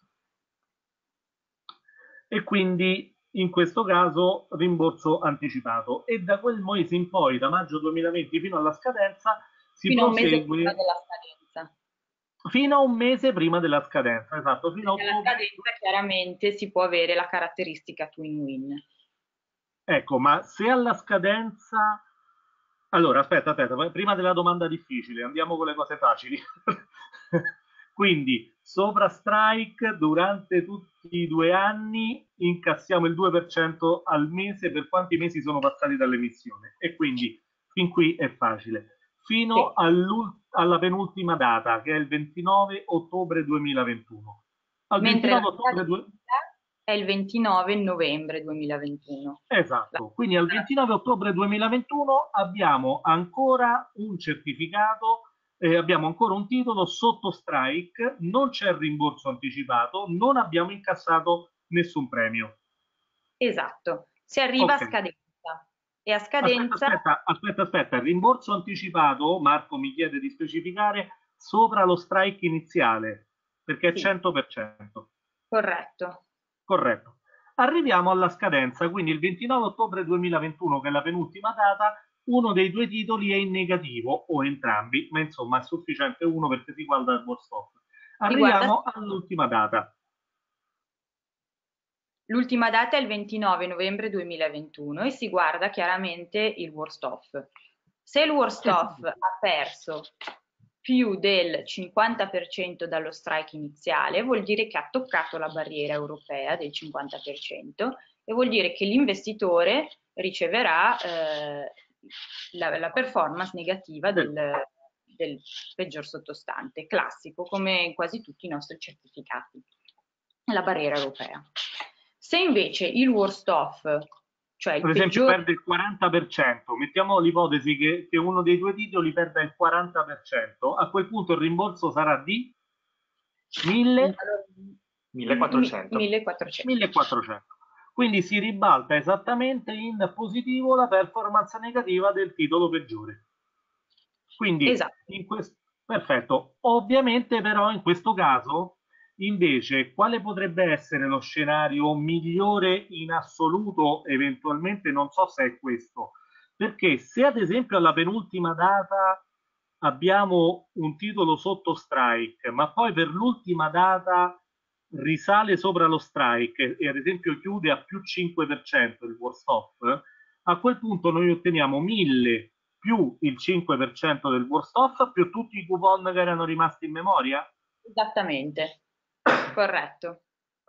E quindi in questo caso rimborso anticipato. E da quel mese in poi, da maggio duemilaventi fino alla scadenza, si fino a un mese prosegue prima della scadenza. fino a un mese prima della scadenza, esatto, fino a Perché alla ottobre. scadenza chiaramente si può avere la caratteristica twin win. Ecco, ma se alla scadenza... Allora, aspetta, aspetta, prima della domanda difficile, andiamo con le cose facili. Quindi, sopra strike, durante tutti i due anni incassiamo il due per cento al mese per quanti mesi sono passati dall'emissione. E quindi, fin qui è facile. Fino Sì. alla penultima data, che è il ventinove ottobre duemilaventuno. Al Mentre la ventinove ottobre due... è il ventinove novembre duemilaventuno. Esatto, quindi al ventinove ottobre duemilaventuno abbiamo ancora un certificato, eh, abbiamo ancora un titolo sotto strike, non c'è il rimborso anticipato, non abbiamo incassato nessun premio. Esatto, si arriva okay. a scadenza e a Aspetta, scadenza... aspetta, aspetta, aspetta, il rimborso anticipato, Marco mi chiede di specificare, sopra lo strike iniziale, perché è Sì. cento per cento. Corretto. Corretto. Arriviamo alla scadenza, quindi il ventinove ottobre duemilaventuno, che è la penultima data, uno dei due titoli è in negativo, o entrambi, ma insomma è sufficiente uno perché si guarda il worst off. Arriviamo Riguarda... all'ultima data. L'ultima data è il ventinove novembre duemilaventuno e si guarda chiaramente il worst off. Se il worst off ha perso più del cinquanta per cento dallo strike iniziale, vuol dire che ha toccato la barriera europea del cinquanta per cento e vuol dire che l'investitore riceverà eh, la, la performance negativa del, del peggior sottostante, classico, come in quasi tutti i nostri certificati, la barriera europea. Se invece il worst off, cioè il Per esempio peggiore... perde il quaranta per cento, mettiamo l'ipotesi che, che uno dei due titoli perda il quaranta per cento, a quel punto il rimborso sarà di mille... millequattrocento. millequattrocento. millequattrocento. Quindi si ribalta esattamente in positivo la performance negativa del titolo peggiore. Quindi, esatto. in questo, perfetto. Ovviamente però in questo caso, invece, quale potrebbe essere lo scenario migliore in assoluto? Eventualmente non so se è questo, perché se ad esempio alla penultima data abbiamo un titolo sotto strike, ma poi per l'ultima data risale sopra lo strike e ad esempio chiude a più cinque per cento il worst off, a quel punto noi otteniamo mille più il cinque per cento del worst off più tutti i coupon che erano rimasti in memoria? Esattamente, corretto.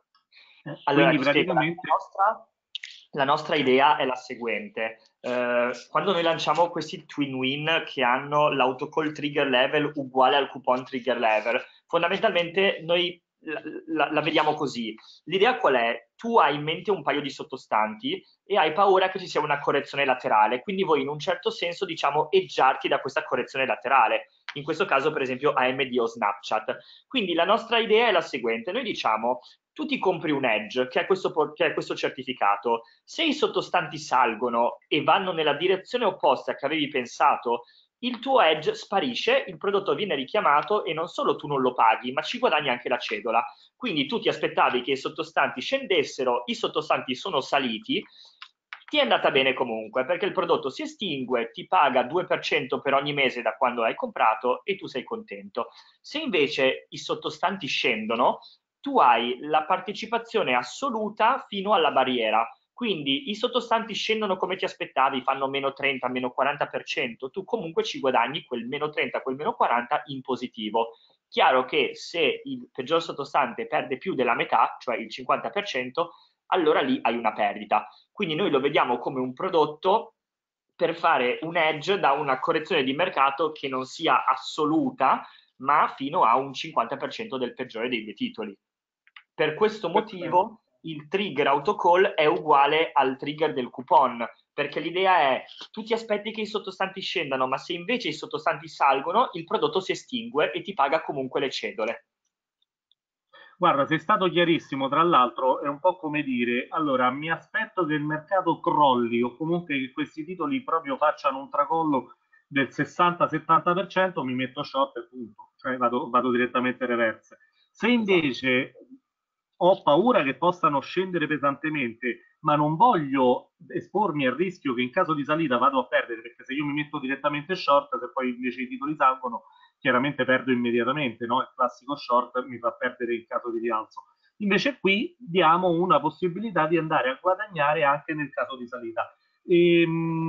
Eh, allora, quindi ti spiego, praticamente... la nostra, la nostra idea è la seguente. Eh, quando noi lanciamo questi twin win che hanno l'autocall trigger level uguale al coupon trigger level, fondamentalmente noi la, la, la vediamo così. L'idea qual è? Tu hai in mente un paio di sottostanti e hai paura che ci sia una correzione laterale, quindi vuoi in un certo senso, diciamo, eggiarti da questa correzione laterale. In questo caso, per esempio, A M D o Snapchat. Quindi la nostra idea è la seguente. Noi diciamo, tu ti compri un edge, che è questo, che è questo certificato. Se i sottostanti salgono e vanno nella direzione opposta che avevi pensato, il tuo edge sparisce, il prodotto viene richiamato e non solo tu non lo paghi, ma ci guadagni anche la cedola. Quindi tu ti aspettavi che i sottostanti scendessero, i sottostanti sono saliti, ti è andata bene comunque perché il prodotto si estingue, ti paga due per cento per ogni mese da quando l'hai comprato e tu sei contento. Se invece i sottostanti scendono, tu hai la partecipazione assoluta fino alla barriera. Quindi i sottostanti scendono come ti aspettavi, fanno meno trenta, meno quaranta per cento, tu comunque ci guadagni quel meno trenta, quel meno quaranta in positivo. Chiaro che se il peggior sottostante perde più della metà, cioè il cinquanta per cento, allora lì hai una perdita. Quindi noi lo vediamo come un prodotto per fare un hedge da una correzione di mercato che non sia assoluta, ma fino a un cinquanta per cento del peggiore dei due titoli. Per questo motivo il trigger autocall è uguale al trigger del coupon, perché l'idea è tu ti aspetti che i sottostanti scendano, ma se invece i sottostanti salgono, il prodotto si estingue e ti paga comunque le cedole. Guarda, sei stato chiarissimo, tra l'altro è un po' come dire, allora mi aspetto che il mercato crolli o comunque che questi titoli proprio facciano un tracollo del sessanta settanta per cento, mi metto short e punto, cioè vado, vado direttamente reverse. Se invece ho paura che possano scendere pesantemente ma non voglio espormi al rischio che in caso di salita vado a perdere, perché se io mi metto direttamente short, se poi invece i titoli salgono, chiaramente perdo immediatamente, no? Il classico short mi fa perdere in caso di rialzo. Invece qui diamo una possibilità di andare a guadagnare anche nel caso di salita. E,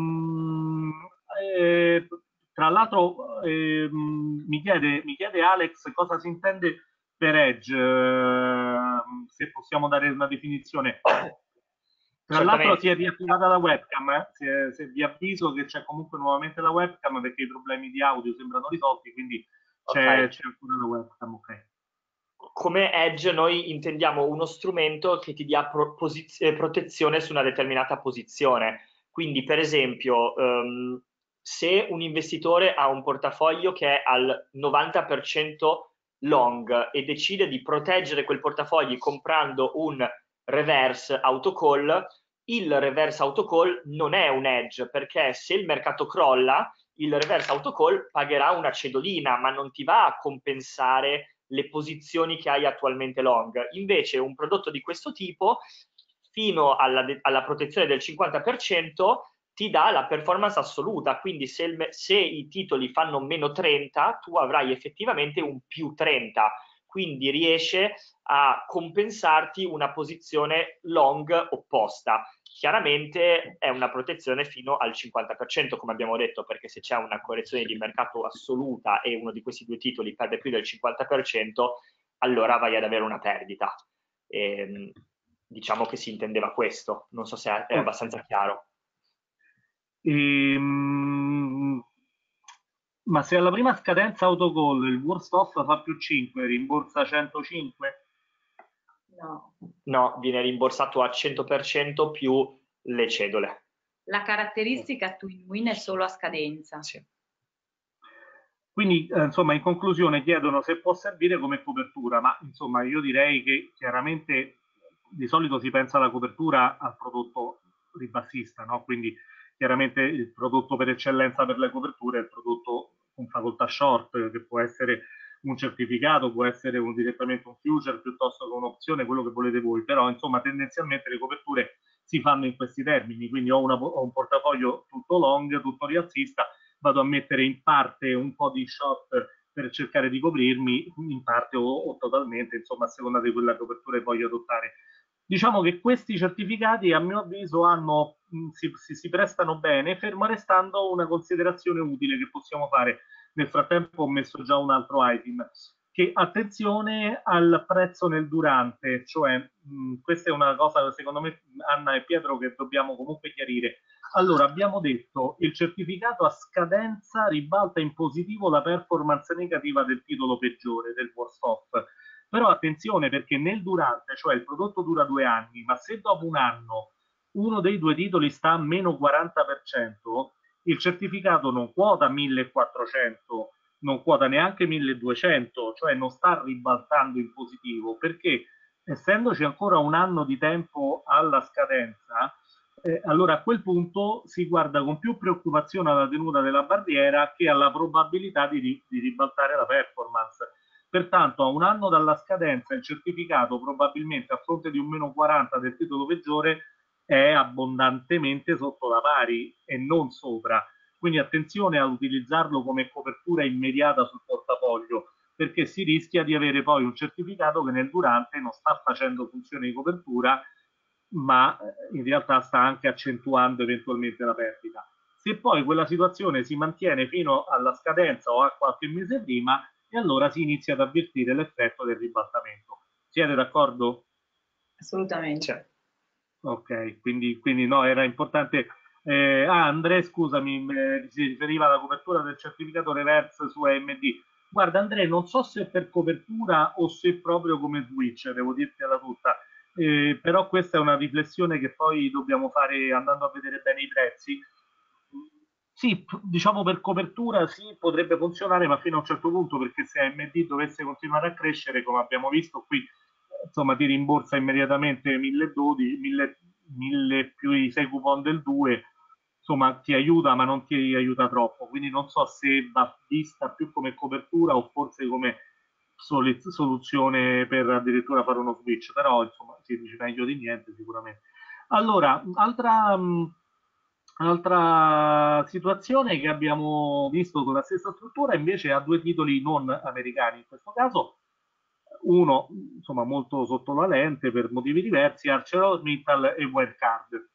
eh, tra l'altro eh, mi, chiede, mi chiede Alex cosa si intende per edge, eh, se possiamo dare una definizione. Tra l'altro si è riattivata la webcam, eh? si è, si è, vi avviso che c'è comunque nuovamente la webcam perché i problemi di audio sembrano risolti, quindi c'è, okay. ancora la webcam, ok. Come edge noi intendiamo uno strumento che ti dia pro- protezione su una determinata posizione. Quindi, per esempio, um, se un investitore ha un portafoglio che è al novanta per cento long e decide di proteggere quel portafoglio comprando un reverse autocall, il reverse autocall non è un edge, perché se il mercato crolla, il reverse autocall pagherà una cedolina, ma non ti va a compensare le posizioni che hai attualmente long. Invece un prodotto di questo tipo, fino alla, alla protezione del cinquanta per cento, ti dà la performance assoluta, quindi se, il, se i titoli fanno meno trenta, tu avrai effettivamente un più trenta, quindi riesce a compensarti una posizione long opposta. Chiaramente è una protezione fino al cinquanta per cento, come abbiamo detto, perché se c'è una correzione di mercato assoluta e uno di questi due titoli perde più del cinquanta per cento, allora vai ad avere una perdita. E, diciamo che si intendeva questo, non so se è abbastanza chiaro. Ehm, ma se alla prima scadenza autogol il worst off fa più cinque, rimborsa centocinque? No. No, viene rimborsato a cento per cento più le cedole. La caratteristica twin win è solo a scadenza. Sì. Quindi, eh, insomma, in conclusione chiedono se può servire come copertura, ma insomma io direi che chiaramente di solito si pensa alla copertura al prodotto ribassista, no? Quindi chiaramente il prodotto per eccellenza per le coperture è il prodotto con facoltà short, che può essere un certificato, può essere un, direttamente un future piuttosto che un'opzione, quello che volete voi, però insomma tendenzialmente le coperture si fanno in questi termini, quindi ho, una, ho un portafoglio tutto long, tutto rialzista, vado a mettere in parte un po' di short per cercare di coprirmi, in parte o, o totalmente, insomma a seconda di quella copertura che voglio adottare. Diciamo che questi certificati a mio avviso hanno, si, si, si prestano bene, fermo restando una considerazione utile che possiamo fare. Nel frattempo ho messo già un altro item, che attenzione al prezzo nel durante, cioè mh, questa è una cosa secondo me Anna e Pietro che dobbiamo comunque chiarire. Allora, abbiamo detto il certificato a scadenza ribalta in positivo la performance negativa del titolo peggiore, del worst off. Però attenzione perché nel durante, cioè il prodotto dura due anni, ma se dopo un anno uno dei due titoli sta a meno quaranta per cento, il certificato non quota millequattrocento, non quota neanche milleduecento, cioè non sta ribaltando in positivo, perché essendoci ancora un anno di tempo alla scadenza, eh, allora a quel punto si guarda con più preoccupazione alla tenuta della barriera che alla probabilità di, di ribaltare la performance. Pertanto a un anno dalla scadenza il certificato probabilmente a fronte di un meno quaranta del titolo peggiore è abbondantemente sotto la pari e non sopra. Quindi attenzione a utilizzarlo come copertura immediata sul portafoglio, perché si rischia di avere poi un certificato che nel durante non sta facendo funzione di copertura, ma in realtà sta anche accentuando eventualmente la perdita. Se poi quella situazione si mantiene fino alla scadenza o a qualche mese prima, e allora si inizia ad avvertire l'effetto del ribaltamento. Siete d'accordo? Assolutamente. Sì. Ok, quindi, quindi no, era importante. Eh, ah, Andrea, scusami, eh, si riferiva alla copertura del certificato reverse su A M D. Guarda, Andrea, non so se per copertura o se proprio come switch, devo dirtela tutta, eh, però questa è una riflessione che poi dobbiamo fare andando a vedere bene i prezzi. Sì, diciamo per copertura sì, potrebbe funzionare, ma fino a un certo punto, perché se A M D dovesse continuare a crescere, come abbiamo visto qui, insomma ti rimborsa immediatamente milledodici, mille, mille più i sei coupon del due, insomma ti aiuta ma non ti aiuta troppo, quindi non so se va vista più come copertura o forse come soluzione per addirittura fare uno switch, però insomma si dice meglio di niente sicuramente. Allora, altra, mh, altra situazione che abbiamo visto con la stessa struttura invece ha due titoli non americani in questo caso, uno insomma molto sotto la lente per motivi diversi, ArcelorMittal e Wirecard.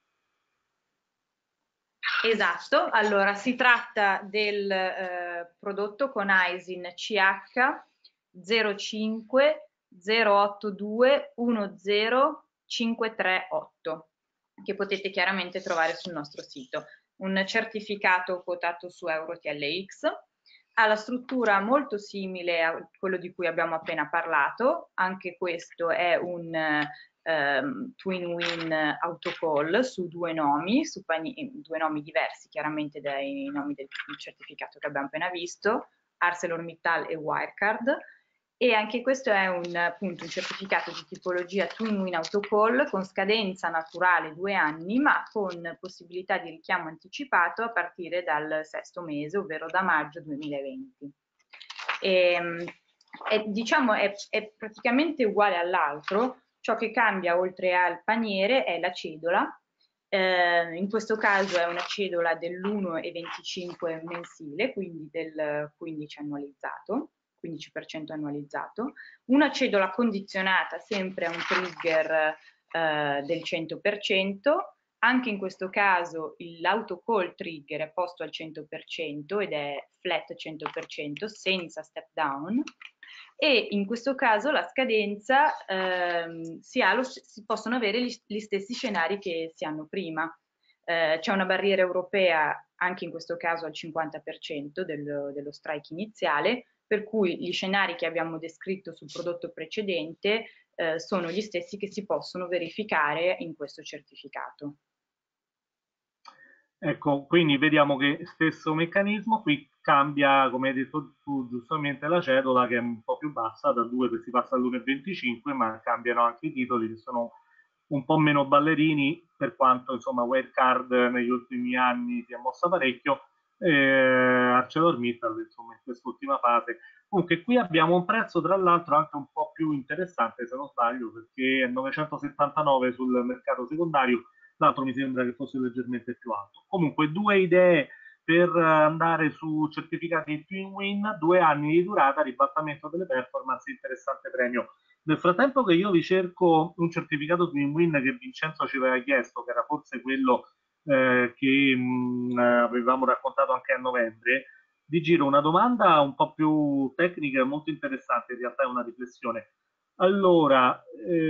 Esatto, allora si tratta del eh, prodotto con I S I N C H zero cinque zero otto due uno zero cinque tre otto, che potete chiaramente trovare sul nostro sito. Un certificato quotato su EuroTLX, ha la struttura molto simile a quello di cui abbiamo appena parlato, anche questo è un Um, Twin Win autocall su due nomi, su due nomi diversi chiaramente dai nomi del certificato che abbiamo appena visto, ArcelorMittal e Wirecard, e anche questo è un, appunto, un certificato di tipologia Twin Win autocall con scadenza naturale due anni, ma con possibilità di richiamo anticipato a partire dal sesto mese, ovvero da maggio duemilaventi. E, è, diciamo, è, è praticamente uguale all'altro. Ciò che cambia oltre al paniere è la cedola, eh, in questo caso è una cedola dell'uno virgola venticinque mensile, quindi del quindici annualizzato, quindici per cento annualizzato, una cedola condizionata sempre a un trigger eh, del cento per cento, anche in questo caso l'autocall trigger è posto al cento per cento ed è flat cento per cento senza step down, e in questo caso la scadenza ehm, si, ha lo, si possono avere gli, gli stessi scenari che si hanno prima. Eh, c'è una barriera europea anche in questo caso al cinquanta per cento del, dello strike iniziale, per cui gli scenari che abbiamo descritto sul prodotto precedente eh, sono gli stessi che si possono verificare in questo certificato. Ecco, quindi vediamo che stesso meccanismo, qui cambia, come hai detto tu giustamente, la cedola che è un po' più bassa, dal due si passa all'uno virgola venticinque, ma cambiano anche i titoli che sono un po' meno ballerini, per quanto insomma Wirecard negli ultimi anni si è mossa parecchio, eh, ArcelorMittal insomma in quest'ultima fase. Comunque qui abbiamo un prezzo tra l'altro anche un po' più interessante se non sbaglio, perché è novecentosettantanove sul mercato secondario, l'altro mi sembra che fosse leggermente più alto. Comunque due idee per andare su certificati Twin Win, due anni di durata, ribaltamento delle performance, interessante premio. Nel frattempo che io vi cerco un certificato Twin Win che Vincenzo ci aveva chiesto, che era forse quello eh, che mh, avevamo raccontato anche a novembre, vi giro una domanda un po' più tecnica e molto interessante, in realtà è una riflessione. Allora,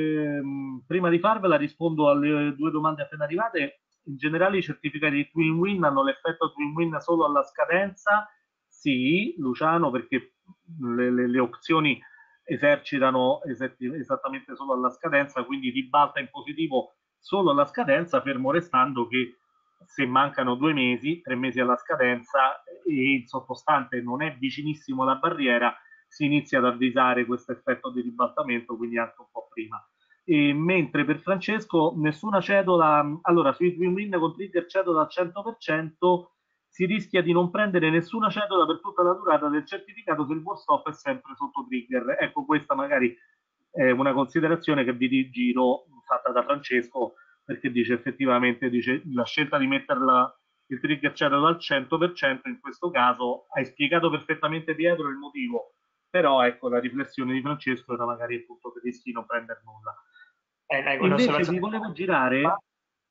ehm, prima di farvela rispondo alle due domande appena arrivate. In generale i certificati di Twin Win hanno l'effetto Twin Win solo alla scadenza? Sì, Luciano, perché le, le, le opzioni esercitano esetti, esattamente solo alla scadenza, quindi ribalta in positivo solo alla scadenza, fermo restando che se mancano due mesi, tre mesi alla scadenza e il sottostante non è vicinissimo alla barriera, si inizia ad avvisare questo effetto di ribaltamento, quindi anche un po' prima. E mentre per Francesco nessuna cedola, allora sui Twin Win con trigger cedola al cento per cento si rischia di non prendere nessuna cedola per tutta la durata del certificato se il buon stop è sempre sotto trigger. Ecco, questa magari è una considerazione che vi giro fatta da Francesco, perché dice effettivamente dice, la scelta di metterla il trigger cedola al cento per cento in questo caso hai spiegato perfettamente Pietro il motivo, però ecco la riflessione di Francesco era magari appunto che rischi di non prendere nulla. Eh, ecco, Invece vi volevo girare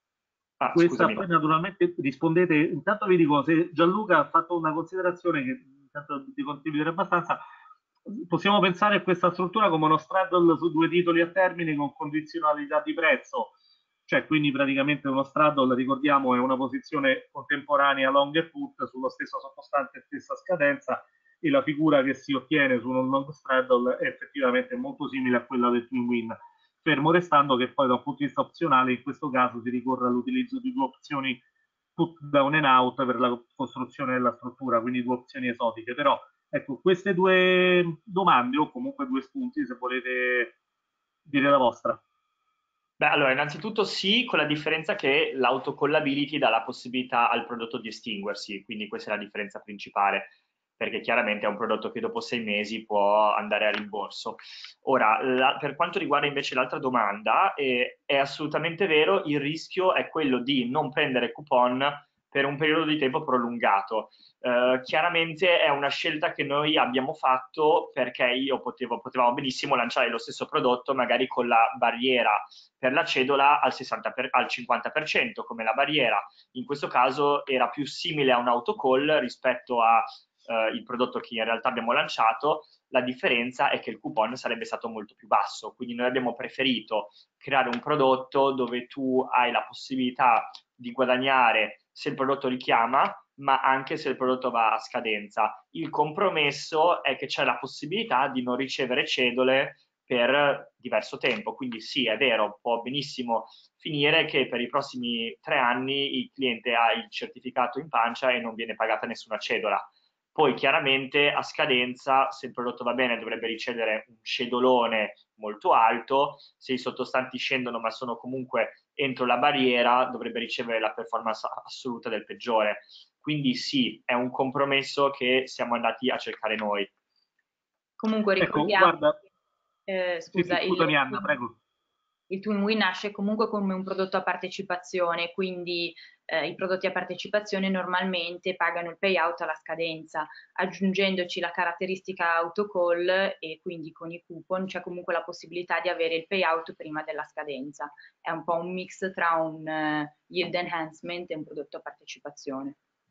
ah, questa, scusami. poi naturalmente rispondete, intanto vi dico se Gianluca ha fatto una considerazione che intanto ti condividere abbastanza, possiamo pensare a questa struttura come uno straddle su due titoli a termine con condizionalità di prezzo, cioè quindi praticamente uno straddle, ricordiamo, è una posizione contemporanea long e put sullo stesso sottostante e stessa scadenza, e la figura che si ottiene su un long straddle è effettivamente molto simile a quella del Twin Win, fermo restando che poi da un punto di vista opzionale in questo caso si ricorre all'utilizzo di due opzioni put down and out per la costruzione della struttura, quindi due opzioni esotiche. Però ecco, queste due domande o comunque due spunti, se volete dire la vostra. Beh, allora, innanzitutto sì, con la differenza che l'autocollability dà la possibilità al prodotto di estinguersi, quindi questa è la differenza principale. perché chiaramente è un prodotto che dopo sei mesi può andare a rimborso. Ora, la, per quanto riguarda invece l'altra domanda, eh, è assolutamente vero, il rischio è quello di non prendere coupon per un periodo di tempo prolungato. Eh, chiaramente è una scelta che noi abbiamo fatto perché io potevo, potevamo benissimo lanciare lo stesso prodotto magari con la barriera per la cedola al, sessanta per, al cinquanta per cento come la barriera. In questo caso era più simile a un autocall rispetto a Uh, il prodotto che in realtà abbiamo lanciato. La differenza è che il coupon sarebbe stato molto più basso, quindi noi abbiamo preferito creare un prodotto dove tu hai la possibilità di guadagnare se il prodotto richiama, ma anche se il prodotto va a scadenza. Il compromesso è che c'è la possibilità di non ricevere cedole per diverso tempo, quindi sì, è vero, può benissimo finire che per i prossimi tre anni il cliente ha il certificato in pancia e non viene pagata nessuna cedola. Poi chiaramente a scadenza, se il prodotto va bene, dovrebbe ricevere un cedolone molto alto, se i sottostanti scendono ma sono comunque entro la barriera, dovrebbe ricevere la performance assoluta del peggiore. Quindi sì, è un compromesso che siamo andati a cercare noi. Comunque ricordiamo, ecco, guarda, eh, scusa, sì, sì, scusami il, Anna, prego. Il TwinWin nasce comunque come un prodotto a partecipazione, quindi eh, i prodotti a partecipazione normalmente pagano il payout alla scadenza, aggiungendoci la caratteristica autocall e quindi con i coupon c'è comunque la possibilità di avere il payout prima della scadenza. È un po' un mix tra un uh, yield enhancement e un prodotto a partecipazione.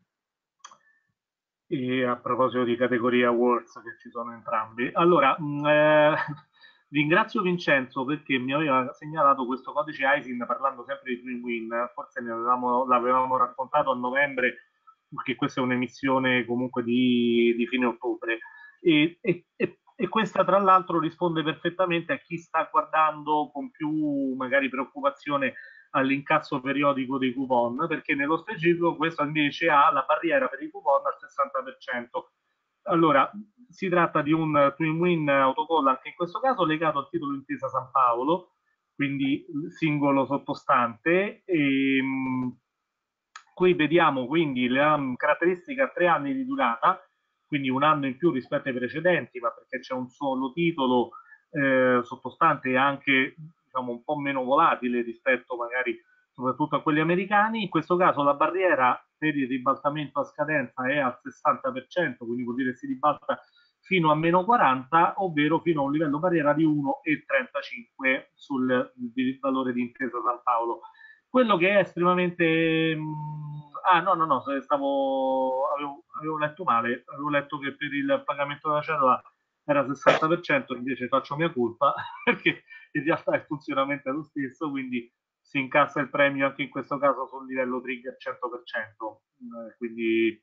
E a proposito di categoria awards che ci sono entrambi, allora mh, eh, ringrazio Vincenzo perché mi aveva segnalato questo codice I S I N parlando sempre di TwinWin, forse ne avevamo, l'avevamo raccontato a novembre, perché questa è un'emissione comunque di, di fine ottobre, e, e, e, e questa tra l'altro risponde perfettamente a chi sta guardando con più magari preoccupazione all'incasso periodico dei coupon, perché nello specifico questo invece ha la barriera per i coupon al sessanta per cento. Allora, si tratta di un TwinWin autocall anche in questo caso legato al titolo Intesa San Paolo, quindi singolo sottostante. E, mh, qui vediamo quindi la caratteristica a tre anni di durata, quindi un anno in più rispetto ai precedenti, ma perché c'è un solo titolo eh, sottostante e anche diciamo, un po' meno volatile rispetto magari soprattutto a quelli americani. In questo caso la barriera per il ribaltamento a scadenza è al sessanta per cento, quindi vuol dire che si ribalta fino a meno quaranta, ovvero fino a un livello barriera di uno virgola trentacinque sul valore di Intesa San Paolo. Quello che è estremamente... Ah, no, no, no, stavo... avevo, avevo letto male, avevo letto che per il pagamento della cedola era sessanta per cento, invece faccio mia colpa, perché in realtà il funzionamento è lo stesso, quindi si incassa il premio anche in questo caso sul livello trigger cento per cento, quindi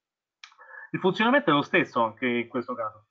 il funzionamento è lo stesso anche in questo caso.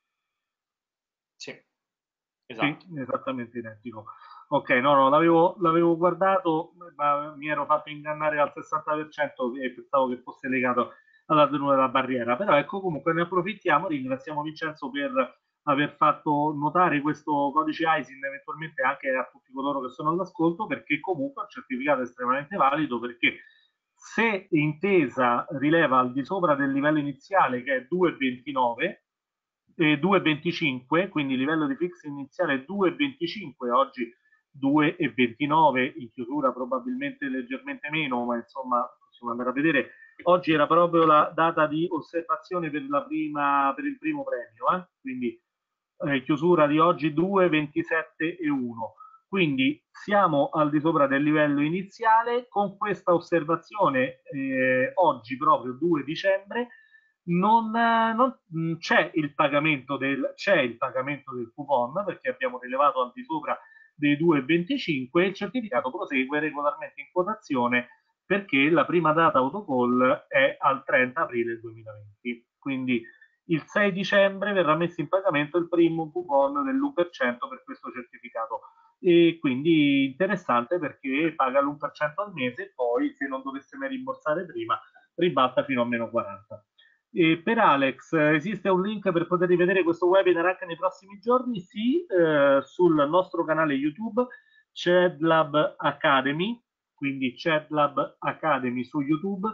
Sì, esatto. Sì, esattamente identico. Ok, no, no, l'avevo, l'avevo guardato, ma mi ero fatto ingannare al sessanta per cento e pensavo che fosse legato alla tenuta della barriera, però ecco comunque ne approfittiamo, ringraziamo Vincenzo per aver fatto notare questo codice I S I N eventualmente anche a tutti coloro che sono all'ascolto, perché comunque è un certificato estremamente valido, perché se Intesa rileva al di sopra del livello iniziale che è due virgola ventinove, eh, due virgola venticinque, quindi il livello di fix iniziale è due virgola venticinque, oggi due virgola ventinove, in chiusura probabilmente leggermente meno, ma insomma possiamo andare a vedere. Oggi era proprio la data di osservazione per, la prima, per il primo premio, eh? Quindi eh, chiusura di oggi due virgola ventisette e uno. Quindi siamo al di sopra del livello iniziale. Con questa osservazione eh, oggi proprio due dicembre non, non c'è il pagamento del c'è il pagamento del coupon, perché abbiamo rilevato al di sopra dei due virgola venticinque e il certificato prosegue regolarmente in quotazione, perché la prima data autocall è al trenta aprile duemilaventi. Quindi il sei dicembre verrà messo in pagamento il primo coupon dell'uno per cento per questo certificato, e quindi interessante perché paga l'uno per cento al mese e poi, se non dovesse mai rimborsare prima, ribalta fino a meno quaranta. E per Alex, esiste un link per poter rivedere questo webinar anche nei prossimi giorni? Sì, eh, sul nostro canale YouTube CEDLab Academy, quindi CEDLab Academy su YouTube.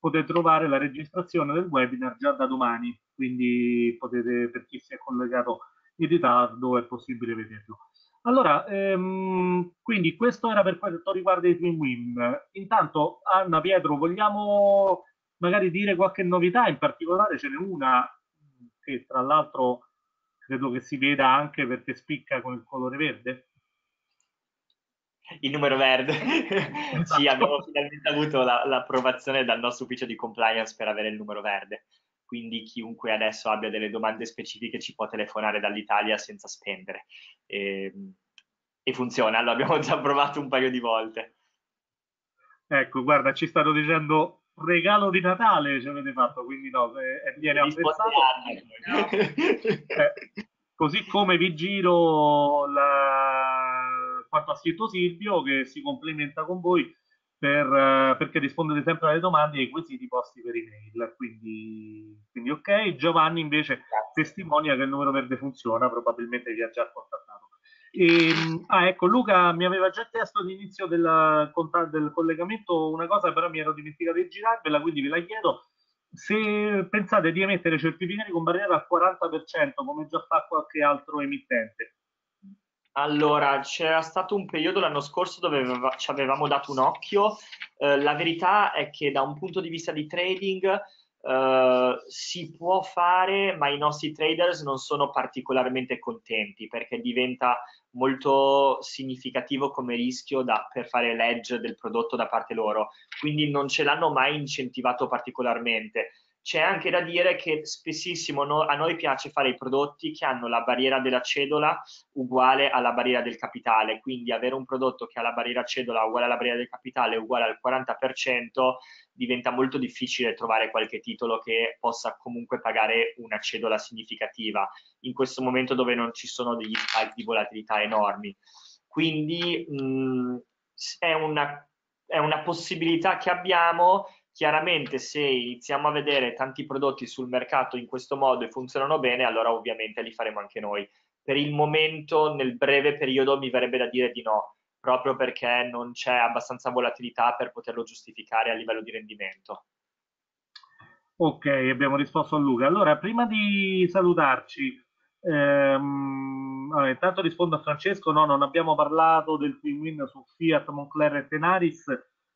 potete trovare la registrazione del webinar già da domani, quindi potete, per chi si è collegato in ritardo, è possibile vederlo. Allora, ehm, quindi questo era per quanto riguarda i Twin Win. Intanto, Anna, Pietro, vogliamo magari dire qualche novità? In particolare ce n'è una che tra l'altro credo che si veda anche perché spicca con il colore verde. Il numero verde. Esatto. Sì, abbiamo finalmente avuto l'approvazione la, dal nostro ufficio di compliance per avere il numero verde. Quindi chiunque adesso abbia delle domande specifiche ci può telefonare dall'Italia senza spendere. E, e funziona, lo abbiamo già provato un paio di volte. Ecco, guarda, ci stanno dicendo regalo di Natale ci avete fatto, quindi no, eh, viene apprezzato. No. Eh, così come vi giro la... quanto ha scritto Silvio, che si complimenta con voi per, uh, perché rispondete sempre alle domande e ai quesiti posti per email. Quindi, quindi ok. Giovanni invece testimonia che il numero verde funziona, probabilmente vi ha già contattato. E, ah, ecco, Luca mi aveva già chiesto all'inizio del, del collegamento una cosa, però mi ero dimenticato di girarvela, quindi ve la chiedo. Se pensate di emettere certificati con barriera al quaranta per cento, come già fa qualche altro emittente? Allora, c'era stato un periodo l'anno scorso dove aveva, ci avevamo dato un occhio. Eh, la verità è che da un punto di vista di trading eh, si può fare, ma i nostri traders non sono particolarmente contenti perché diventa molto significativo come rischio da, per fare l'edge del prodotto da parte loro. Quindi non ce l'hanno mai incentivato particolarmente. C'è anche da dire che spessissimo no, a noi piace fare i prodotti che hanno la barriera della cedola uguale alla barriera del capitale, quindi avere un prodotto che ha la barriera cedola uguale alla barriera del capitale uguale al quaranta per cento diventa molto difficile trovare qualche titolo che possa comunque pagare una cedola significativa in questo momento dove non ci sono degli spike di volatilità enormi. Quindi mh, è, una, è una possibilità che abbiamo. Chiaramente se iniziamo a vedere tanti prodotti sul mercato in questo modo e funzionano bene, allora ovviamente li faremo anche noi. Per il momento, nel breve periodo, mi verrebbe da dire di no, proprio perché non c'è abbastanza volatilità per poterlo giustificare a livello di rendimento. Ok, abbiamo risposto a Luca. Allora, prima di salutarci, ehm, allora, intanto rispondo a Francesco, no, non abbiamo parlato del Twin Win su Fiat, Moncler e Tenaris,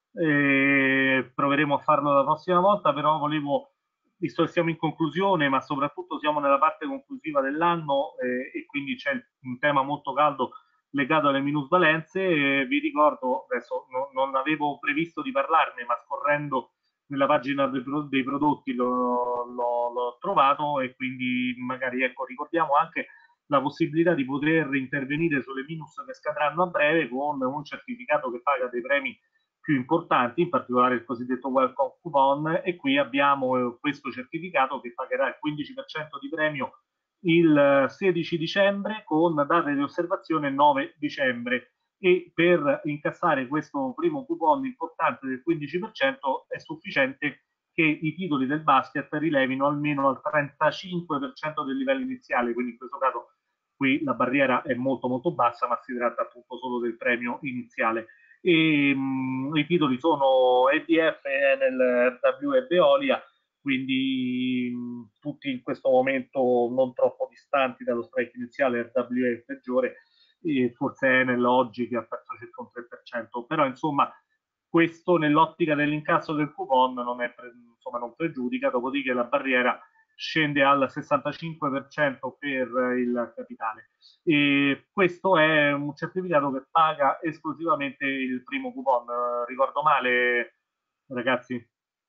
eh, proveremo a farlo la prossima volta, però volevo, visto che siamo in conclusione, ma soprattutto siamo nella parte conclusiva dell'anno eh, e quindi c'è un tema molto caldo legato alle minusvalenze, eh, vi ricordo, adesso no, non avevo previsto di parlarne, ma scorrendo nella pagina dei, dei prodotti l'ho trovato e quindi magari ecco, ricordiamo anche la possibilità di poter intervenire sulle minus che scadranno a breve con un certificato che paga dei premi più importanti, in particolare il cosiddetto welcome coupon, e qui abbiamo questo certificato che pagherà il quindici per cento di premio il sedici dicembre con data di osservazione nove dicembre, e per incassare questo primo coupon importante del quindici per cento è sufficiente che i titoli del basket rilevino almeno al trentacinque per cento del livello iniziale, quindi in questo caso qui la barriera è molto molto bassa, ma si tratta appunto solo del premio iniziale. E, mh, i titoli sono E D F, Enel, R W e Veolia, quindi mh, tutti in questo momento non troppo distanti dallo strike iniziale. R W è il peggiore, e forse Enel oggi che ha perso circa un tre per cento, però insomma questo nell'ottica dell'incasso del coupon non, è, insomma, non pregiudica, dopodiché la barriera scende al sessantacinque per cento per il capitale. E questo è un certificato che paga esclusivamente il primo coupon. Ricordo male, ragazzi?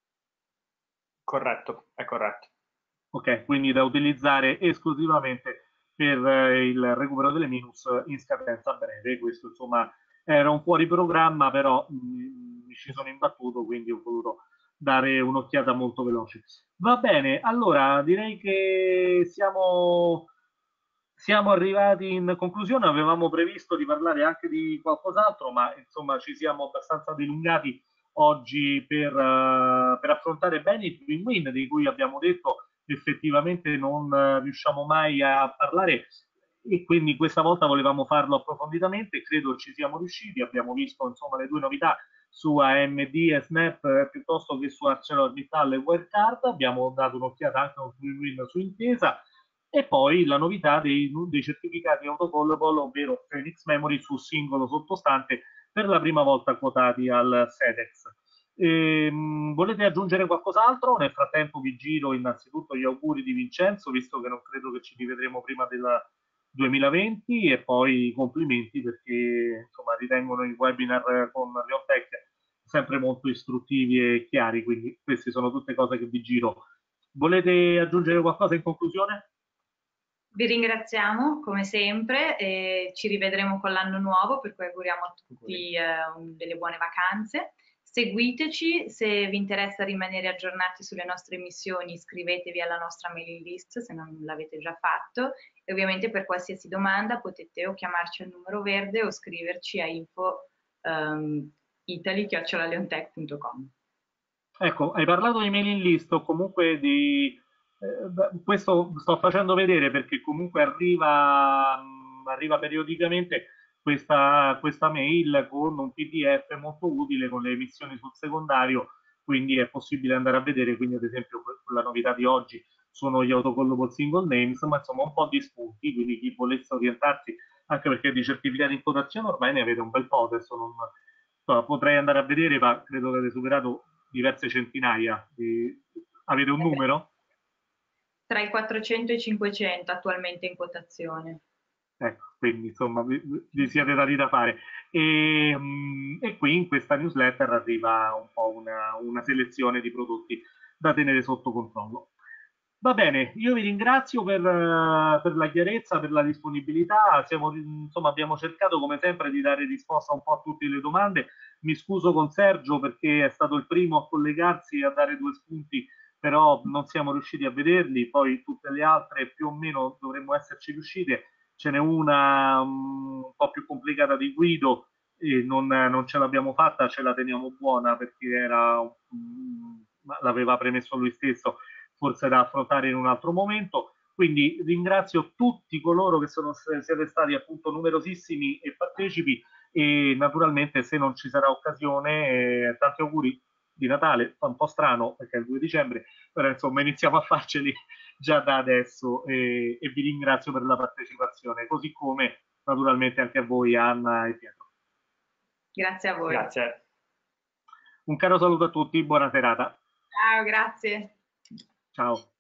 Corretto, è corretto. Ok, quindi da utilizzare esclusivamente per il recupero delle minus in scadenza breve. Questo insomma era un fuori programma, però mh, mi ci sono imbattuto, quindi ho voluto dare un'occhiata molto veloce. Va bene, allora direi che siamo, siamo arrivati in conclusione. Avevamo previsto di parlare anche di qualcos'altro, ma insomma ci siamo abbastanza dilungati oggi per, uh, per affrontare bene i Twin Win, di cui abbiamo detto effettivamente non uh, riusciamo mai a parlare, e quindi questa volta volevamo farlo approfonditamente. Credo ci siamo riusciti, abbiamo visto insomma le due novità su A M D e Snap eh, piuttosto che su ArcelorMittal e Wirecard. Abbiamo dato un'occhiata anche a un win su Intesa, e poi la novità dei, dei certificati autocallable, ovvero Phoenix Memory su singolo sottostante, per la prima volta quotati al SEDEX. Ehm, volete aggiungere qualcos'altro? Nel frattempo vi giro innanzitutto gli auguri di Vincenzo, visto che non credo che ci rivedremo prima del duemilaventi, e poi i complimenti perché insomma ritengono i webinar con Leontech sempre molto istruttivi e chiari, quindi queste sono tutte cose che vi giro. Volete aggiungere qualcosa in conclusione? Vi ringraziamo come sempre e ci rivedremo con l'anno nuovo, per cui auguriamo a tutti eh, delle buone vacanze. Seguiteci, se vi interessa rimanere aggiornati sulle nostre missioni iscrivetevi alla nostra mailing list se non l'avete già fatto, e ovviamente per qualsiasi domanda potete o chiamarci al numero verde o scriverci a info um, italy chiocciola leontech punto com. Ecco, hai parlato di mailing list o comunque di... Eh, questo sto facendo vedere perché comunque arriva, mh, arriva periodicamente questa, questa mail con un P D F molto utile con le emissioni sul secondario, quindi è possibile andare a vedere. Quindi ad esempio la novità di oggi sono gli autocallable single names, ma insomma un po' di spunti, quindi chi volesse orientarsi, anche perché di certificati in quotazione ormai ne avete un bel po', adesso non, insomma, potrei andare a vedere, ma credo che avete superato diverse centinaia. Di... Avete un numero? Tra i quattrocento e i cinquecento attualmente in quotazione. Ecco, quindi insomma vi, vi siete dati da fare. E, um, e qui in questa newsletter arriva un po' una, una selezione di prodotti da tenere sotto controllo. Va bene, io vi ringrazio per, uh, per la chiarezza, per la disponibilità. Siamo, insomma, abbiamo cercato come sempre di dare risposta un po' a tutte le domande. Mi scuso con Sergio perché è stato il primo a collegarsi e a dare due spunti, però non siamo riusciti a vederli. Poi tutte le altre più o meno dovremmo esserci riuscite. Ce n'è una um, un po' più complicata di Guido e non, non ce l'abbiamo fatta, ce la teniamo buona perché era, um, l'aveva premesso lui stesso, forse da affrontare in un altro momento. Quindi ringrazio tutti coloro che sono, siete stati appunto numerosissimi e partecipi, e naturalmente se non ci sarà occasione eh, tanti auguri di Natale. Fa un po' strano perché è il due dicembre, però insomma iniziamo a farceli già da adesso, e, e vi ringrazio per la partecipazione, così come naturalmente anche a voi Anna e Pietro. Grazie a voi. Grazie. Un caro saluto a tutti, buona serata. Ciao, grazie. Ciao.